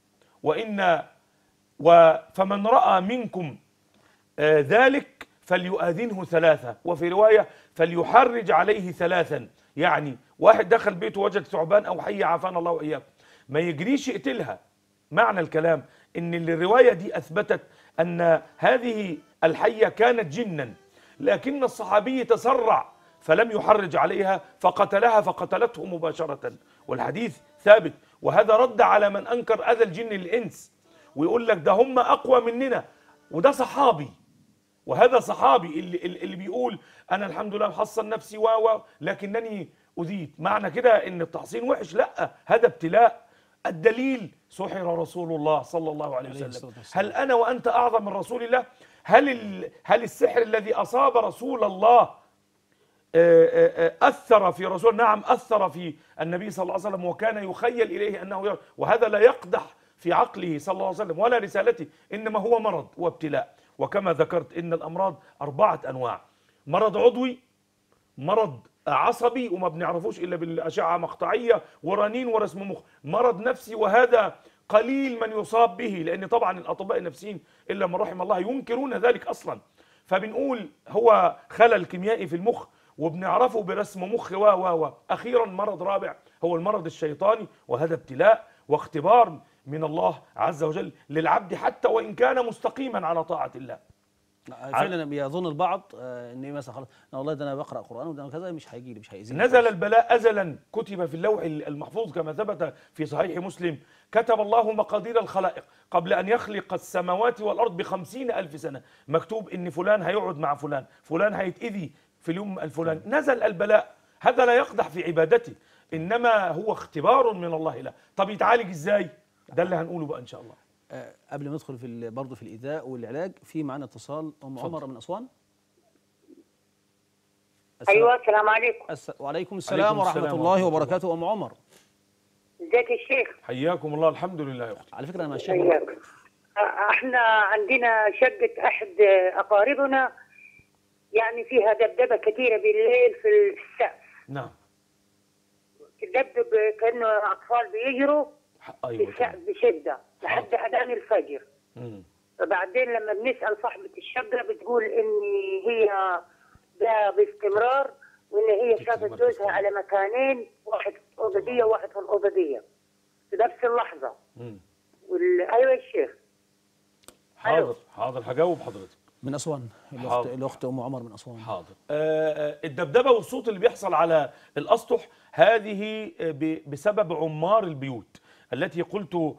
فمن رأى منكم ذلك فليؤذنه ثلاثة، وفي رواية فليحرج عليه ثلاثا. يعني واحد دخل بيته وجد ثعبان أو حية عافانا الله وإياكم، ما يجريش يقتلها. معنى الكلام إن الرواية دي أثبتت أن هذه الحية كانت جنا، لكن الصحابي تسرع فلم يحرج عليها فقتلها فقتلته مباشرة، والحديث ثابت. وهذا رد على من أنكر أذى الجن للإنس ويقول لك ده هم أقوى مننا، وده صحابي، وهذا صحابي اللي بيقول أنا الحمد لله محصن نفسي لكنني أذيت. معنى كده إن التحصين وحش؟ لا، هذا ابتلاء. الدليل سحر رسول الله صلى الله عليه وسلم. هل أنا وأنت أعظم من رسول الله؟ هل السحر الذي أصاب رسول الله أثر في رسول؟ نعم أثر في النبي صلى الله عليه وسلم، وكان يخيل إليه أنه يرى، وهذا لا يقدح في عقله صلى الله عليه وسلم ولا رسالته، إنما هو مرض وابتلاء. وكما ذكرت إن الأمراض 4 أنواع: مرض عضوي، مرض عصبي وما بنعرفوش إلا بالأشعة مقطعية ورنين ورسم مخ، مرض نفسي وهذا قليل من يصاب به، لأن طبعا الأطباء النفسيين إلا من رحم الله ينكرون ذلك أصلا. فبنقول هو خلل كيميائي في المخ وبنعرفه برسم مخ أخيرا مرض رابع هو المرض الشيطاني، وهذا ابتلاء واختبار من الله عز وجل للعبد حتى وإن كان مستقيما على طاعة الله. فعلا بيظن البعض ان مثلا خلاص والله ده انا بقرا قران وده كذا مش هيجي لي مش هيأذيني. نزل البلاء أزلا، كتب في اللوح المحفوظ كما ثبت في صحيح مسلم: كتب الله مقادير الخلائق قبل أن يخلق السماوات والأرض ب50,000 سنة، مكتوب إن فلان هيقعد مع فلان، فلان هيتأذي في اليوم الفلاني. نزل البلاء، هذا لا يقدح في عبادته، إنما هو اختبار من الله له. طب يتعالج إزاي؟ ده اللي هنقوله بقى إن شاء الله. قبل ما ندخل في برضه في الإيذاء والعلاج، في معنا اتصال أم عمر من أسوان. ايوه السلام عليكم. وعليكم السلام ورحمة الله وبركاته. أم عمر ازيك يا شيخ؟ حياكم الله. الحمد لله يا أختي. على فكرة أنا الشيخ حياك. احنا عندنا شقة احد اقاربنا يعني فيها دبدبة كثيرة بالليل في السقف. نعم. تدبدب كأنه اطفال بيجروا أيوة في السقف بشدة لحد اذان الفجر. فبعدين لما بنسأل صاحبة الشقة بتقول ان هي ده باستمرار، وان هي شافت جوزها على مكانين، واحد في الأوضة دي وواحد في الأوضة دي في نفس اللحظة. ايوه يا شيخ. حاضر هجاوب حضرتك. من أسوان، الأخت أم عمر من أسوان. حاضر. الدبدبة والصوت اللي بيحصل على الأسطح هذه بسبب عمار البيوت التي قلت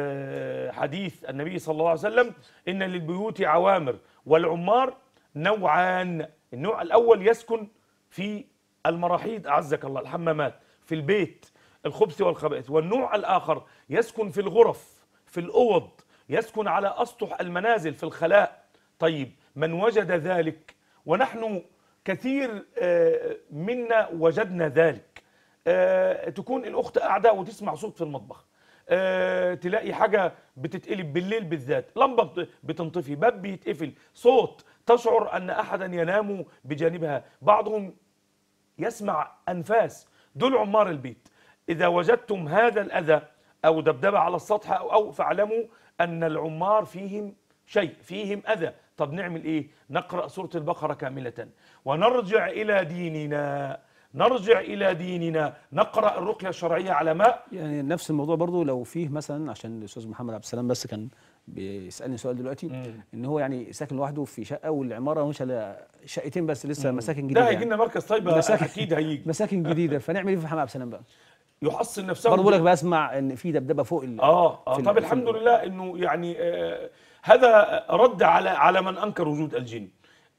حديث النبي صلى الله عليه وسلم إن للبيوت عوامر، والعمار نوعان: النوع الأول يسكن في المراحيض أعزك الله، الحمامات في البيت، الخبث والخبائث، والنوع الآخر يسكن في الغرف، في الأوض، يسكن على أسطح المنازل في الخلاء. طيب من وجد ذلك، ونحن كثير منا وجدنا ذلك، تكون الأخت قاعدة وتسمع صوت في المطبخ، تلاقي حاجة بتتقلب بالليل بالذات، لمبة بتنطفي، باب بيتقفل، صوت، تشعر أن أحدا ينام بجانبها، بعضهم يسمع أنفاس. دول عمار البيت. إذا وجدتم هذا الأذى أو دبدبة على السطح أو فاعلموا أن العمار فيهم شيء، فيهم أذى. طب نعمل إيه؟ نقرأ سورة البقرة كاملة ونرجع إلى ديننا، نرجع إلى ديننا، نقرأ الرقية الشرعية على ماء. يعني نفس الموضوع برضو لو فيه مثلا، عشان الأستاذ محمد عبد السلام بس كان بيسألني سؤال دلوقتي، إن هو يعني ساكن لوحده في شقة والعمارة مش على شقتين بس، لسه مساكن جديدة. ده هيجي لنا مركز طيبة أكيد هيجي. مساكن جديدة، فنعمل إيه في محمد عبد السلام بقى؟ يحصن نفسه. برضه بقول لك بسمع إن في دبدبة فوق طب الحمد لله إنه يعني هذا رد على من أنكر وجود الجن،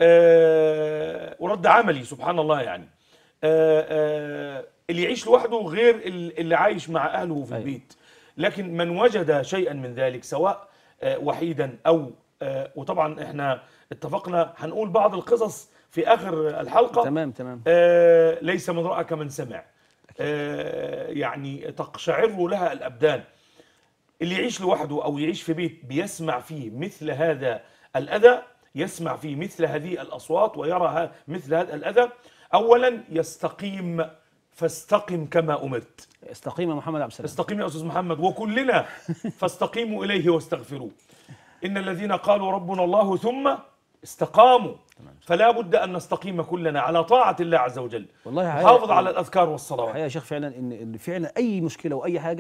ورد عملي سبحان الله. يعني اللي يعيش لوحده غير اللي عايش مع أهله في البيت. لكن من وجد شيئا من ذلك سواء وحيدا أو وطبعا احنا اتفقنا هنقول بعض القصص في آخر الحلقة. تمام. ليس من رأى كمن سمع، يعني تقشعر لها الأبدان. اللي يعيش لوحده أو يعيش في بيت بيسمع فيه مثل هذا الأذى، يسمع فيه مثل هذه الأصوات ويرى مثل هذا الأذى، أولا يستقيم، فاستقم كما أمرت. استقيم يا محمد عبد السلام. استقيم يا أستاذ محمد، وكلنا فاستقيموا إليه واستغفروه. إن الذين قالوا ربنا الله ثم استقاموا، فلا بد أن نستقيم كلنا على طاعة الله عز وجل، نحافظ على الأذكار والصلوات. الحقيقة يا شيخ فعلا إن فعلا أي مشكلة وأي حاجة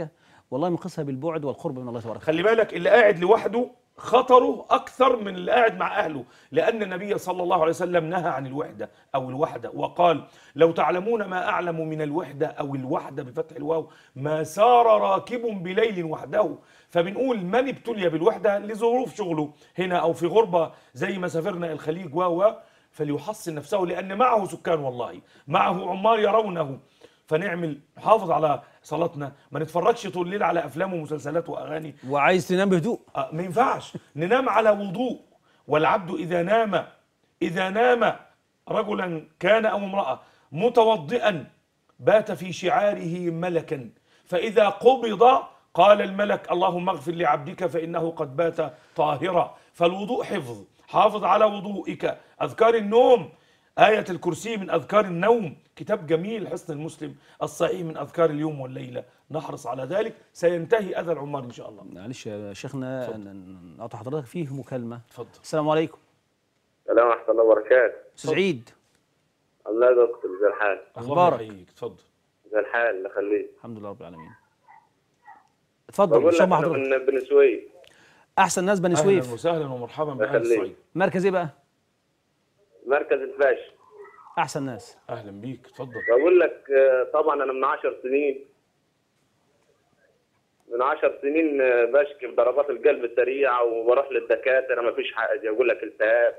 والله مقيسها بالبعد والقرب من الله تبارك خلي بالك اللي قاعد لوحده خطره أكثر من اللي قاعد مع أهله، لأن النبي صلى الله عليه وسلم نهى عن الوحدة أو الوحدة، وقال لو تعلمون ما أعلم من الوحدة أو الوحدة بفتح الواو ما سار راكب بليل وحده. فبنقول من ابتلي بالوحدة لظروف شغله هنا أو في غربة زي ما سافرنا الخليج فليحصن نفسه، لأن معه سكان، والله معه عمار يرونه. فنعمل نحافظ على صلاتنا، ما نتفرجش طول الليل على افلام ومسلسلات واغاني. وعايز تنام بهدوء ما ينفعش ننام على وضوء. والعبد اذا نام رجلا كان او امراه متوضئا بات في شعاره ملكا، فاذا قبض قال الملك اللهم اغفر لعبدك فانه قد بات طاهرا. فالوضوء حفظ، حافظ على وضوئك. اذكار النوم، آية الكرسي من أذكار النوم، كتاب جميل حصن المسلم الصحيح من أذكار اليوم والليلة، نحرص على ذلك. سينتهي أذى العمار إن شاء الله. معلش يا شيخنا نقطع حضرتك فيه مكالمة. اتفضل. السلام عليكم. السلام ورحمه الله وبركاته. أستاذ عيد. الله يا دكتور، زي الحال. أخبارك؟ اتفضل. زي الحال، الله يخليك. الحمد لله رب العالمين. اتفضل. بقول لك شو انا من بني سويف. أحسن ناس بني سويف. أهلا وسهلا ومرحبا بأهل يخليك. الصعيد. مركز إيه بقى؟ مركز الفاشل. أحسن ناس. أهلا بيك، اتفضل. بقول لك طبعا انا من 10 سنين بشكي بضربات القلب السريعه وبروح للدكاتره، ما فيش حاجه، يقول لك التهاب.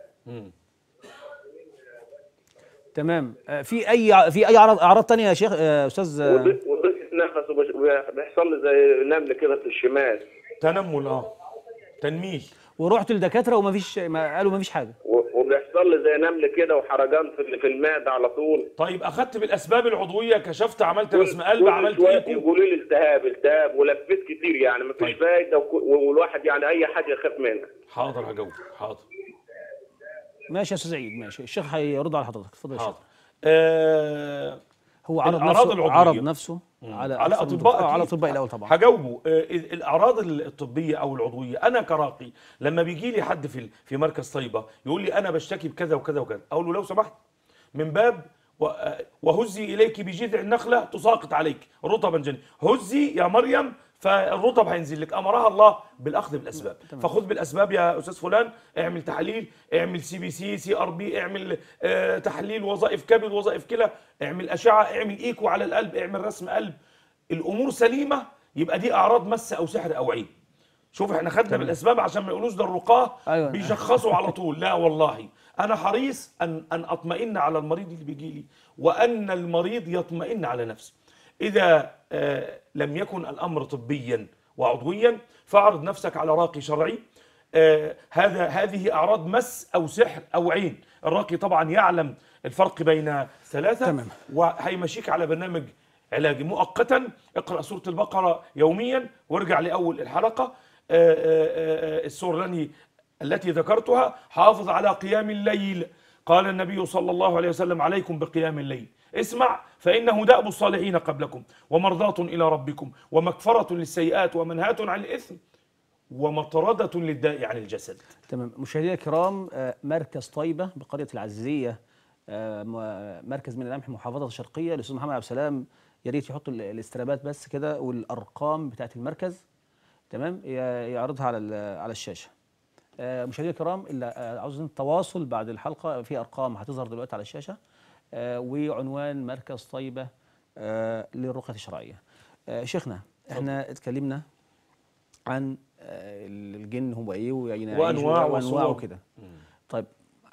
تمام. في أي أعراض تانية يا شيخ أستاذ؟ وضيق نفس وبيحصل لي زي نمل كده في الشمال. تنمل تنميل. ورحت للدكاترة قالوا ما فيش حاجة. وبيحصل لي زي نمل كده وحرجان في المعده على طول. طيب أخذت بالأسباب العضوية، كشفت، عملت رسم قلب، عملت إيكو؟ يقولوا لي التهاب ولفيت كتير يعني ما فيش فايده، والواحد يعني اي حاجه يخاف منها. حاضر هجاوب. حاضر. ماشي يا أستاذ عيد، ماشي. الشيخ هيرد على حضرتك. اتفضل يا شيخ. هو عرض نفسه على اطباء الاول طبعا. هجاوبه. الاعراض الطبيه او العضويه، انا كراقي لما بيجي لي حد في مركز طيبه يقول لي انا بشتكي بكذا وكذا وكذا، اقول له لو سمحت من باب وهزي اليك بجذع النخله تساقط عليك رطبا جنيا، هزي يا مريم فالرطب هينزل لك، امرها الله بالاخذ بالاسباب. فخذ بالاسباب يا استاذ فلان، اعمل تحاليل، اعمل CBC CRB، اعمل تحليل وظائف كبد وظائف كلى، اعمل اشعه، اعمل ايكو على القلب، اعمل رسم قلب. الامور سليمه يبقى دي اعراض مس او سحر او عين. شوف احنا خدنا بالاسباب عشان ما يقولوش ده الرقاه بيشخصوا على طول. لا والله انا حريص ان اطمئن على المريض اللي بيجي لي، وان المريض يطمئن على نفسه. إذا لم يكن الأمر طبيا وعضويا فاعرض نفسك على راقي شرعي. هذه أعراض مس أو سحر أو عين. الراقي طبعا يعلم الفرق بين ثلاثة. تمام. وهيمشيك على برنامج علاجي مؤقتا. اقرأ سورة البقرة يوميا وارجع لأول الحلقة. السورة التي ذكرتها. حافظ على قيام الليل. قال النبي صلى الله عليه وسلم عليكم بقيام الليل. اسمع فإنه دأب الصالحين قبلكم ومرضاة إلى ربكم ومكفرة للسيئات ومنهاة عن الإثم ومطردة للداء عن الجسد. تمام. مشاهدينا الكرام، مركز طيبة بقرية العزيزية، مركز من القمح محافظة الشرقية. الأستاذ محمد عبد السلام يا ريت يحط الاسترابات بس كده والأرقام بتاعت المركز، تمام، يعرضها على الشاشة. مشاهدينا الكرام، اللي عاوزين التواصل بعد الحلقة في أرقام هتظهر دلوقتي على الشاشة، وعنوان مركز طيبة للرقية الشرعية. شيخنا احنا اتكلمنا عن الجن هو ايه وانواع وكده. طيب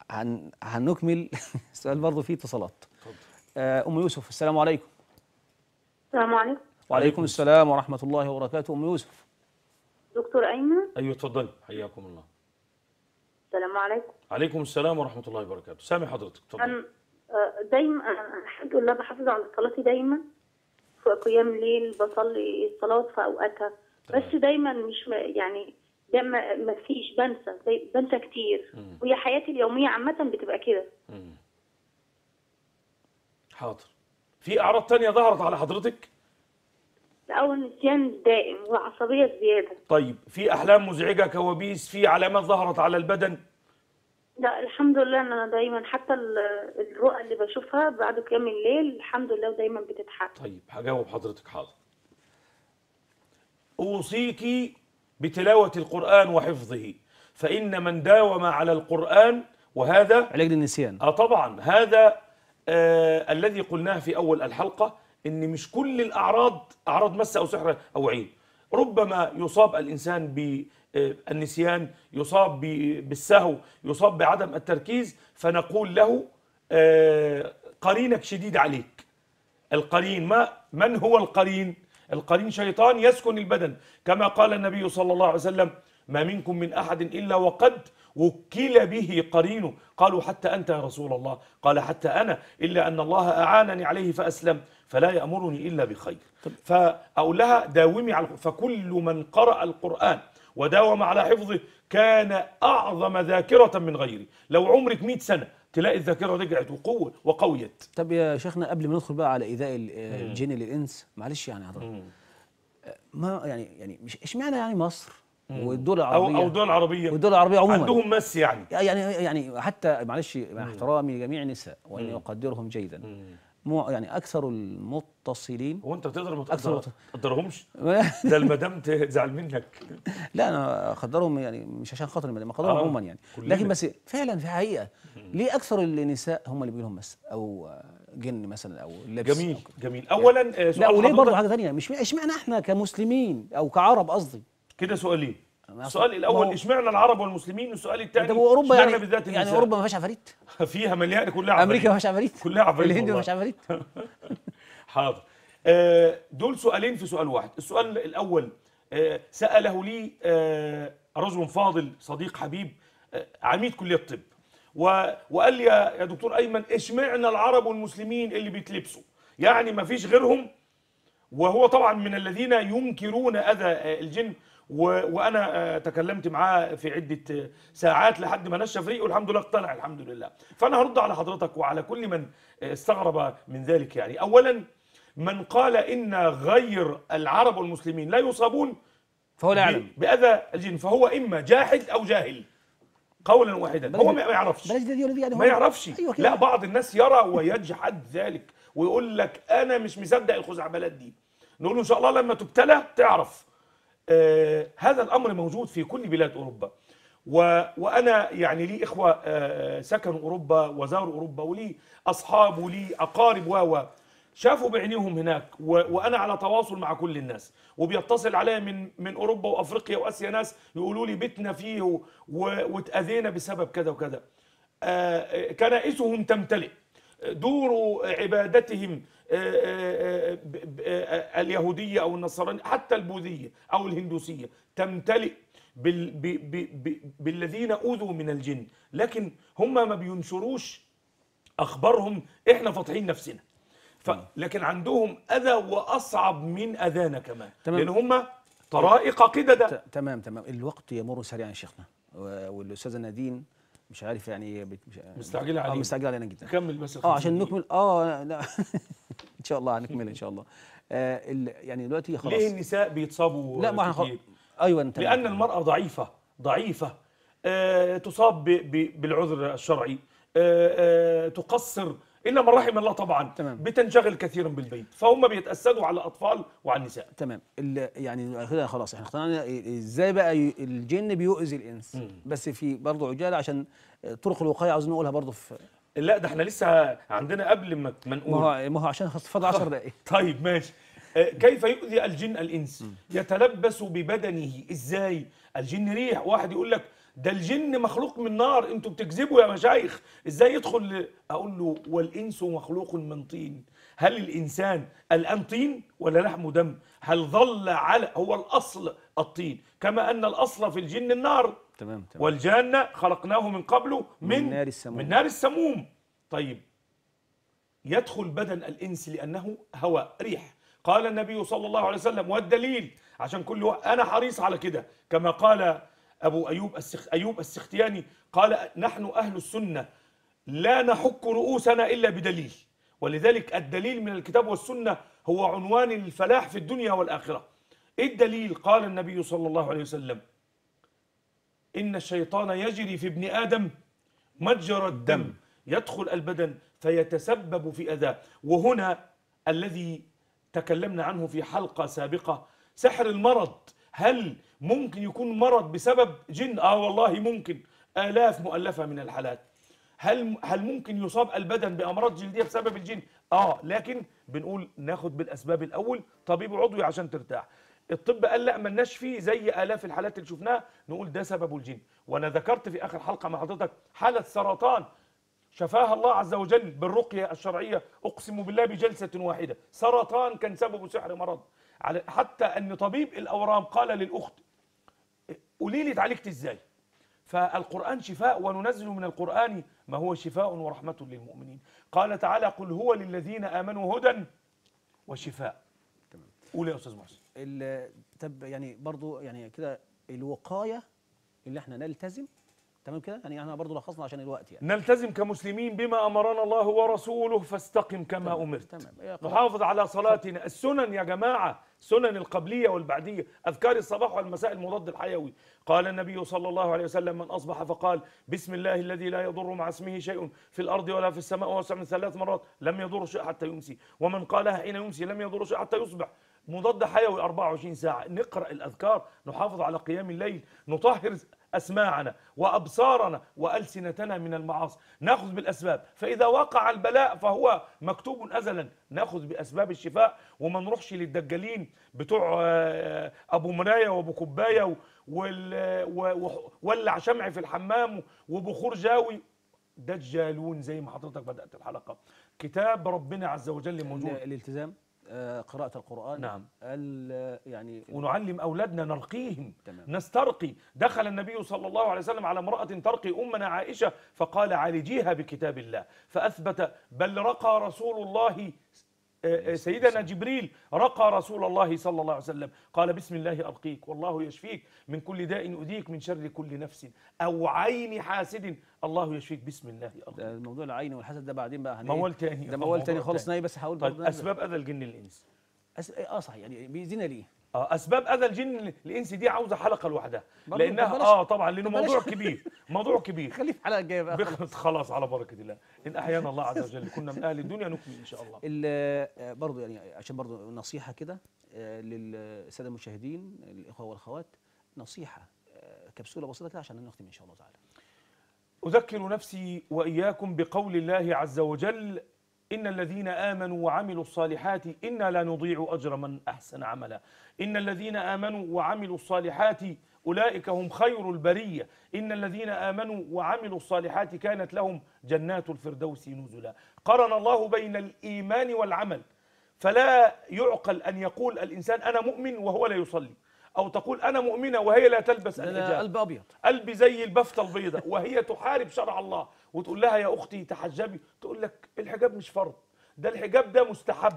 هنكمل السؤال برضه فيه اتصالات. ام يوسف، السلام عليكم. السلام عليكم. وعليكم السلام ورحمة الله وبركاته. ام يوسف. دكتور أيمن. ايوه اتفضلي، حياكم الله. السلام عليكم. عليكم السلام ورحمة الله وبركاته. سامي حضرتك، اتفضلي. دايما الحمد لله بحافظ على صلاتي دايما، في قيام الليل بصلي الصلاه في اوقاتها، بس دايما مش يعني دايما ما فيش بنسى كتير، وهي حياتي اليوميه عامه بتبقى كده. حاضر. في اعراض تانية ظهرت على حضرتك؟ الاول نسيان دائم وعصبيه زياده. طيب في احلام مزعجه، كوابيس، في علامات ظهرت على البدن؟ لا الحمد لله ان انا دايما حتى الرؤى اللي بشوفها بعد قيام الليل الحمد لله ودايما بتتحقق. طيب هجاوب حضرتك. حاضر. أوصيك بتلاوة القرآن وحفظه، فإن من داوم على القرآن، وهذا علاج للنسيان. طبعا هذا الذي قلناه في أول الحلقة، إن مش كل الأعراض أعراض مس أو سحر أو عين. ربما يصاب الإنسان بالنسيان، يصاب بالسهو، يصاب بعدم التركيز، فنقول له قرينك شديد عليك. القرين من هو القرين؟ القرين شيطان يسكن البدن، كما قال النبي صلى الله عليه وسلم: ما منكم من أحد إلا وقد وكل به قرينه. قالوا: حتى أنت يا رسول الله؟ قال: حتى أنا، إلا أن الله أعانني عليه فأسلم، فلا يأمرني إلا بخير. فأقول لها داومي على، فكل من قرأ القرآن وداوم على حفظه كان أعظم ذاكرة من غيره. لو عمرك 100 سنة تلاقي الذاكرة رجعت وقوة وقويت. طب يا شيخنا، قبل ما ندخل بقى على إيذاء الجن للإنس، معلش يعني حضرتك، ما يعني مش اشمعنى يعني مصر والدول العربية أو الدول العربية والدول العربية عموما عندهم مس يعني حتى معلش مع احترامي لجميع النساء وإني أقدرهم جيدا، يعني أكثر المتصلين. وأنت تقدر ما تقدرهمش؟ ده المدام تزعل منك. لا أنا أقدرهم، يعني مش عشان خاطر المدام، أقدرهم عموما يعني، لكن بس فعلا في حقيقة ليه أكثر النساء هم اللي بيجيلهم مس أو جن مثلا أو لبس؟ جميل. أولا لا، وليه برضه حاجة ثانية، مش اشمعنى إحنا كمسلمين أو كعرب قصدي؟ كده سؤالين. السؤال الاول اشمعنى العرب والمسلمين، والسؤال الثاني اوروبا يعني بالذات النساء. يعني اوروبا ما فيهاش عفاريت؟ فيها مليانه، كلها عفاريت. امريكا ما فيهاش عفاريت؟ كلها عفاريت. الهند ما فيهاش عفاريت؟ حاضر. دول سؤالين في سؤال واحد. السؤال الاول ساله لي رجل فاضل صديق حبيب عميد كليه الطب، وقال لي: يا دكتور ايمن، اشمعنى العرب والمسلمين اللي بيتلبسوا؟ يعني ما فيش غيرهم؟ وهو طبعا من الذين ينكرون اذى الجن، وانا تكلمت معاه في عده ساعات لحد ما نشف ريقه، والحمد لله اقتنع الحمد لله. فانا هرد على حضرتك وعلى كل من استغرب من ذلك. يعني اولا، من قال ان غير العرب والمسلمين لا يصابون فهو لا يعلم باذى الجن، فهو اما جاحد او جاهل قولا واحدا. هو ما يعرفش، ما يعرفش. أيوة، لا، بعض الناس يرى ويجحد ذلك ويقول لك انا مش مصدق الخزعبلات دي. نقول له ان شاء الله لما تبتلى تعرف. هذا الامر موجود في كل بلاد اوروبا، وانا يعني لي اخوه سكنوا اوروبا وزاروا اوروبا، ولي اصحاب ولي اقارب شافوا بعينيهم هناك، وانا على تواصل مع كل الناس، وبيتصل عليا من اوروبا وافريقيا واسيا ناس يقولوا لي بتنا فيه واتاذينا بسبب كذا وكذا. كنائسهم تمتلئ، دور عبادتهم اليهودية أو النصرانية، حتى البوذية أو الهندوسية تمتلئ بالذين أوذوا من الجن، لكن هم ما بينشروش أخبارهم، إحنا فاتحين نفسنا. لكن عندهم أذى وأصعب من أذانا كمان، لأن هم طرائق قددة. تمام. الوقت يمر سريعا يا شيخنا، والأستاذة نادين مش عارف يعني مستعجله علينا. مستعجله علينا جدا. كمل بس عشان نكمل. لا ان شاء الله هنكمل ان شاء الله. يعني دلوقتي خلاص. ليه النساء بيتصابوا لا كتير؟ ايوه انت، لان المراه ضعيفه تصاب بالعذر الشرعي، تقصر الا من رحم الله طبعا. تمام. بتنشغل كثيرا بالبيت، فهم بيتأسدوا على الاطفال وعلى النساء. تمام. يعني كده خلاص احنا اقتنعنا ازاي بقى الجن بيؤذي الانس. بس في برضه عجاله عشان طرق الوقايه عاوزين نقولها برضه في. لا، ده احنا لسه عندنا قبل ما نقول. ما هو عشان فاضل 10 دقائق. طيب ماشي. كيف يؤذي الجن الانس؟ يتلبس ببدنه. ازاي؟ الجن ريح. واحد يقول لك ده الجن مخلوق من نار، انتوا بتكذبوا يا مشايخ، ازاي يدخل؟ اقول له والانس مخلوق من طين. هل الانسان الان طين ولا لحم ودم؟ هل ظل على، هو الاصل الطين، كما ان الاصل في الجن النار. تمام. والجان خلقناه من قبل من نار السموم. طيب، يدخل بدن الانس لانه هواء ريح. قال النبي صلى الله عليه وسلم، والدليل عشان كل انا حريص على كده، كما قال أبو أيوب السختياني، قال نحن أهل السنة لا نحك رؤوسنا إلا بدليل. ولذلك الدليل من الكتاب والسنة هو عنوان الفلاح في الدنيا والآخرة. إيه الدليل؟ قال النبي صلى الله عليه وسلم: إن الشيطان يجري في ابن آدم مجرى الدم، يدخل البدن فيتسبب في أذاه. وهنا الذي تكلمنا عنه في حلقة سابقة، سحر المرض، هل ممكن يكون مرض بسبب جن؟ والله ممكن، آلاف مؤلفة من الحالات. هل ممكن يصاب البدن بأمراض جلدية بسبب الجن؟ لكن بنقول ناخد بالأسباب الأول، طبيب عضوي عشان ترتاح. الطب قال لا ملناش فيه، زي آلاف الحالات اللي شفناها نقول ده سببه الجن. وأنا ذكرت في آخر حلقة مع حضرتك حالة سرطان شفاها الله عز وجل بالرقية الشرعية، أقسم بالله بجلسة واحدة، سرطان كان سببه سحر مرض. حتى أن طبيب الأورام قال للأخت قولي لي اتعالجت إزاي؟ فالقرآن شفاء، وننزل من القرآن ما هو شفاء ورحمة للمؤمنين. قال تعالى قل هو للذين آمنوا هدى وشفاء. تمام. قول يا أستاذ محسن. طب يعني برضو يعني كده الوقاية اللي احنا نلتزم، تمام كده، يعني احنا برضو لخصنا عشان الوقت يعني. نلتزم كمسلمين بما أمرنا الله ورسوله فاستقم كما أمرت. تمام. نحافظ على صلاتنا، السنن يا جماعة، سنن القبلية والبعدية، أذكار الصباح والمساء المضاد الحيوي. قال النبي صلى الله عليه وسلم من أصبح فقال بسم الله الذي لا يضر مع اسمه شيء في الأرض ولا في السماء وهو من 3 مرات لم يضر شيء حتى يمسي، ومن قالها حين يمسي لم يضر شيء حتى يصبح. مضاد حيوي 24 ساعة. نقرأ الأذكار، نحافظ على قيام الليل، نطهر أسماعنا وأبصارنا وألسنتنا من المعاصي، نأخذ بالأسباب. فإذا وقع البلاء فهو مكتوب أزلا، نأخذ بأسباب الشفاء، وما نروحش للدجالين بتوع أبو مراية وأبو كوباية ولع شمع في الحمام وبخور جاوي، دجالون زي ما حضرتك بدأت الحلقة. كتاب ربنا عز وجل موجود. الالتزام، قراءة القرآن، نعم، يعني ونعلم أولادنا، نرقيهم. تمام. نسترقي. دخل النبي صلى الله عليه وسلم على امرأة ترقي أمنا عائشة فقال عالجيها بكتاب الله، فأثبت بل رقى رسول الله، سيدنا جبريل رقى رسول الله صلى الله عليه وسلم، قال بسم الله أرقيك والله يشفيك من كل داء يؤذيك من شر كل نفس أو عين حاسد الله يشفيك بسم الله أرقيك. الموضوع العين والحسد ده بعدين بقى موال تاني، ده موال تاني خالص ناي، بس هقول طيب أسباب أذى الجن الإنس. صح، يعني بيأذينا ليه؟ أسباب أذى الجن الإنس دي عاوزة حلقة لوحدها، لأنها طبعا لأنه موضوع كبير، موضوع كبير. خليه في الحلقة الجاية بقى. خلاص على بركة الله، إن أحيانا الله عز وجل كنا من أهل الدنيا نكمل إن شاء الله. برضه يعني عشان برضه نصيحة كده للسادة المشاهدين الإخوة والأخوات، نصيحة كبسولة بسيطة كده عشان نختم إن شاء الله تعالى. أذكر نفسي وإياكم بقول الله عز وجل إن الذين آمنوا وعملوا الصالحات إنا لا نضيع أجر من أحسن عملا. إن الذين آمنوا وعملوا الصالحات أولئك هم خير البرية. إن الذين آمنوا وعملوا الصالحات كانت لهم جنات الفردوس نزلا. قرن الله بين الإيمان والعمل، فلا يعقل أن يقول الإنسان أنا مؤمن وهو لا يصلي، أو تقول أنا مؤمنة وهي لا تلبس الحجاب، قلب أبيض، قلبي زي البفتة البيضاء، وهي تحارب شرع الله، وتقول لها يا أختي تحجبي، تقول لك الحجاب مش فرض، ده الحجاب ده مستحب،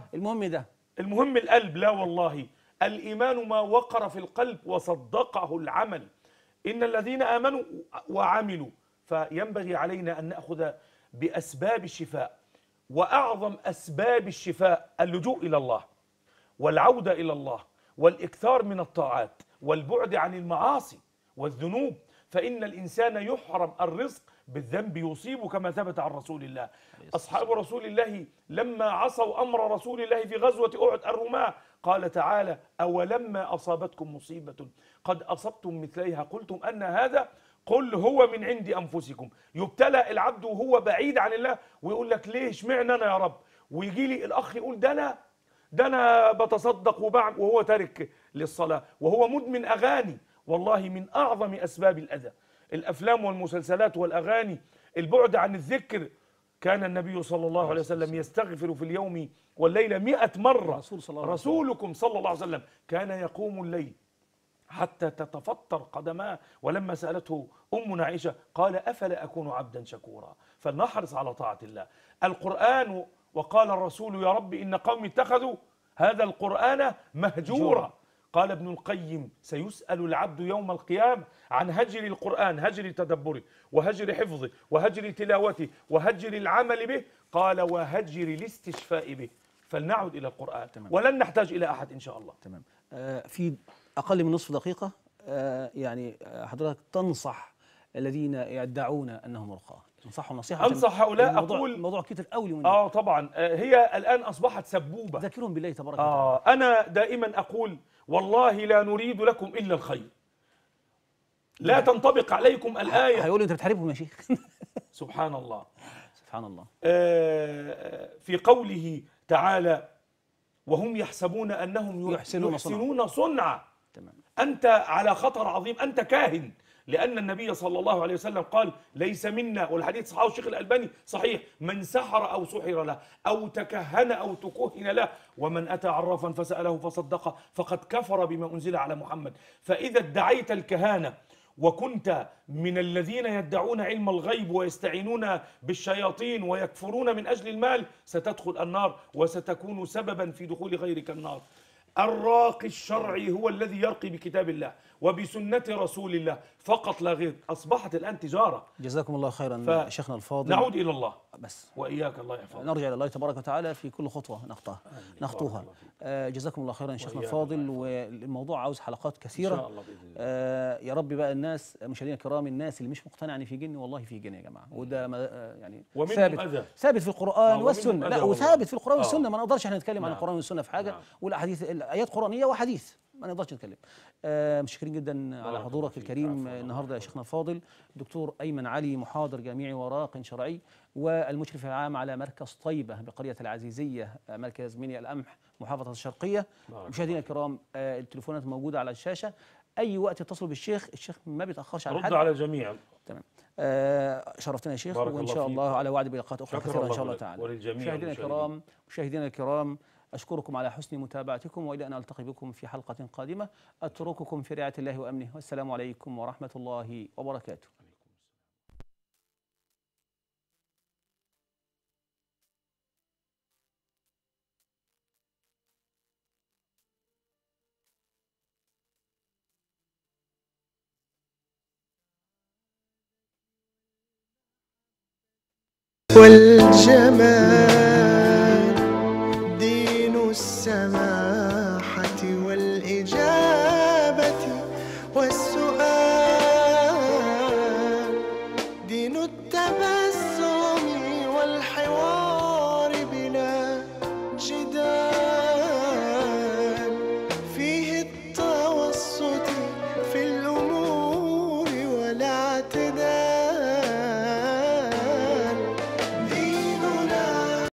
المهم القلب. لا والله، الإيمان ما وقر في القلب وصدقه العمل. إن الذين آمنوا وعملوا، فينبغي علينا أن نأخذ بأسباب الشفاء. وأعظم أسباب الشفاء اللجوء إلى الله والعودة إلى الله والإكثار من الطاعات والبعد عن المعاصي والذنوب، فإن الإنسان يحرم الرزق بالذنب يصيبه، كما ثبت عن رسول الله. أصحاب رسول الله لما عصوا أمر رسول الله في غزوة أحد الرماة قال تعالى أولما أصابتكم مصيبة قد أصبتم مثليها قلتم أن هذا قل هو من عند أنفسكم. يبتلى العبد وهو بعيد عن الله ويقول لك ليه اشمعنى أنا يا رب، ويجي لي الأخ يقول ده أنا بتصدق وبعمل وهو تارك للصلاة وهو مدمن أغاني. والله من أعظم أسباب الأذى الأفلام والمسلسلات والأغاني، البعد عن الذكر. كان النبي صلى الله عليه وسلم يستغفر في اليوم والليلة 100 مرة. رسولكم صلى الله عليه وسلم كان يقوم الليل حتى تتفطر قدماه، ولما سألته أمنا عائشة قال أفلا أكون عبدا شكورا. فلنحرص على طاعة الله. القرآن وقال الرسول يا رب إن قومي اتخذوا هذا القرآن مهجورا. قال ابن القيم سيسأل العبد يوم القيامة عن هجر القرآن، هجر تدبره وهجر حفظه وهجر تلاوته وهجر العمل به، قال وهجر الاستشفاء به. فلنعد إلى القرآن. تمام. ولن نحتاج إلى أحد إن شاء الله. تمام. في أقل من نصف دقيقة يعني حضرتك تنصح الذين يدعون أنهم رقاة، تنصحهم نصيحة؟ أنصح هؤلاء أقول الموضوع كتير قوي من طبعا هي الآن أصبحت سبوبة. ذكرهم بالله تبارك وتعالى. أنا دائما أقول والله لا نريد لكم إلا الخير، لا تنطبق عليكم الآية. هيقولوا أنت بتحاربهم يا شيخ. سبحان الله. سبحان الله. في قوله تعالى وهم يحسبون أنهم يحسنون صنعا. تمام. أنت على خطر عظيم، أنت كاهن، لأن النبي صلى الله عليه وسلم قال ليس منا، والحديث صححه الشيخ الألباني صحيح، من سحر أو سحر له أو تكهن أو تكهن له، ومن أتى عرافا فسأله فصدقه فقد كفر بما أنزل على محمد. فإذا ادعيت الكهانة وكنت من الذين يدعون علم الغيب ويستعينون بالشياطين ويكفرون من أجل المال ستدخل النار وستكون سببا في دخول غيرك النار. الراقي الشرعي هو الذي يرقي بكتاب الله وبسنة رسول الله فقط لا غير. أصبحت الآن تجارة. جزاكم الله خيرا شيخنا الفاضل. نعود إلى الله بس وإياك، الله يحفظك. نرجع إلى الله تبارك وتعالى في كل خطوة نخطوها. جزاكم الله خيرا شيخنا الفاضل، والموضوع عاوز حلقات كثيرة إن شاء الله بإذن الله. يا رب بقى الناس مشاهدينا الكرام، الناس اللي مش مقتنعة ان في جن، والله في جن يا جماعة، وده يعني ثابت في القرآن والسنة. لا، وثابت في القرآن والسنة، ما نقدرش احنا نتكلم عن القرآن والسنة في حاجة، والاحاديث الايات قرآنية وحديث ما نقدرش نتكلم. متشكرين جدا على حضورك الكريم النهارده يا شيخنا الفاضل. دكتور أيمن علي، محاضر جامعي وراق شرعي، والمشرف العام على مركز طيبة بقرية العزيزية، مركز منيا القمح، محافظة الشرقية. مشاهدينا الكرام، التليفونات موجودة على الشاشة، أي وقت اتصلوا بالشيخ، الشيخ ما بيتأخرش على حد، رد على الجميع. تمام. شرفتنا يا شيخ، وإن شاء الله على وعد بلقاءات أخرى كثيرة إن شاء الله تعالى. مشاهدينا الكرام أشكركم على حسن متابعتكم، وإلى أن ألتقي بكم في حلقة قادمة أترككم في رعاية الله وأمنه، والسلام عليكم ورحمة الله وبركاته. والجمال دين السماحة والإجابة والسؤال، دين التبسم والحوار بلا جدال.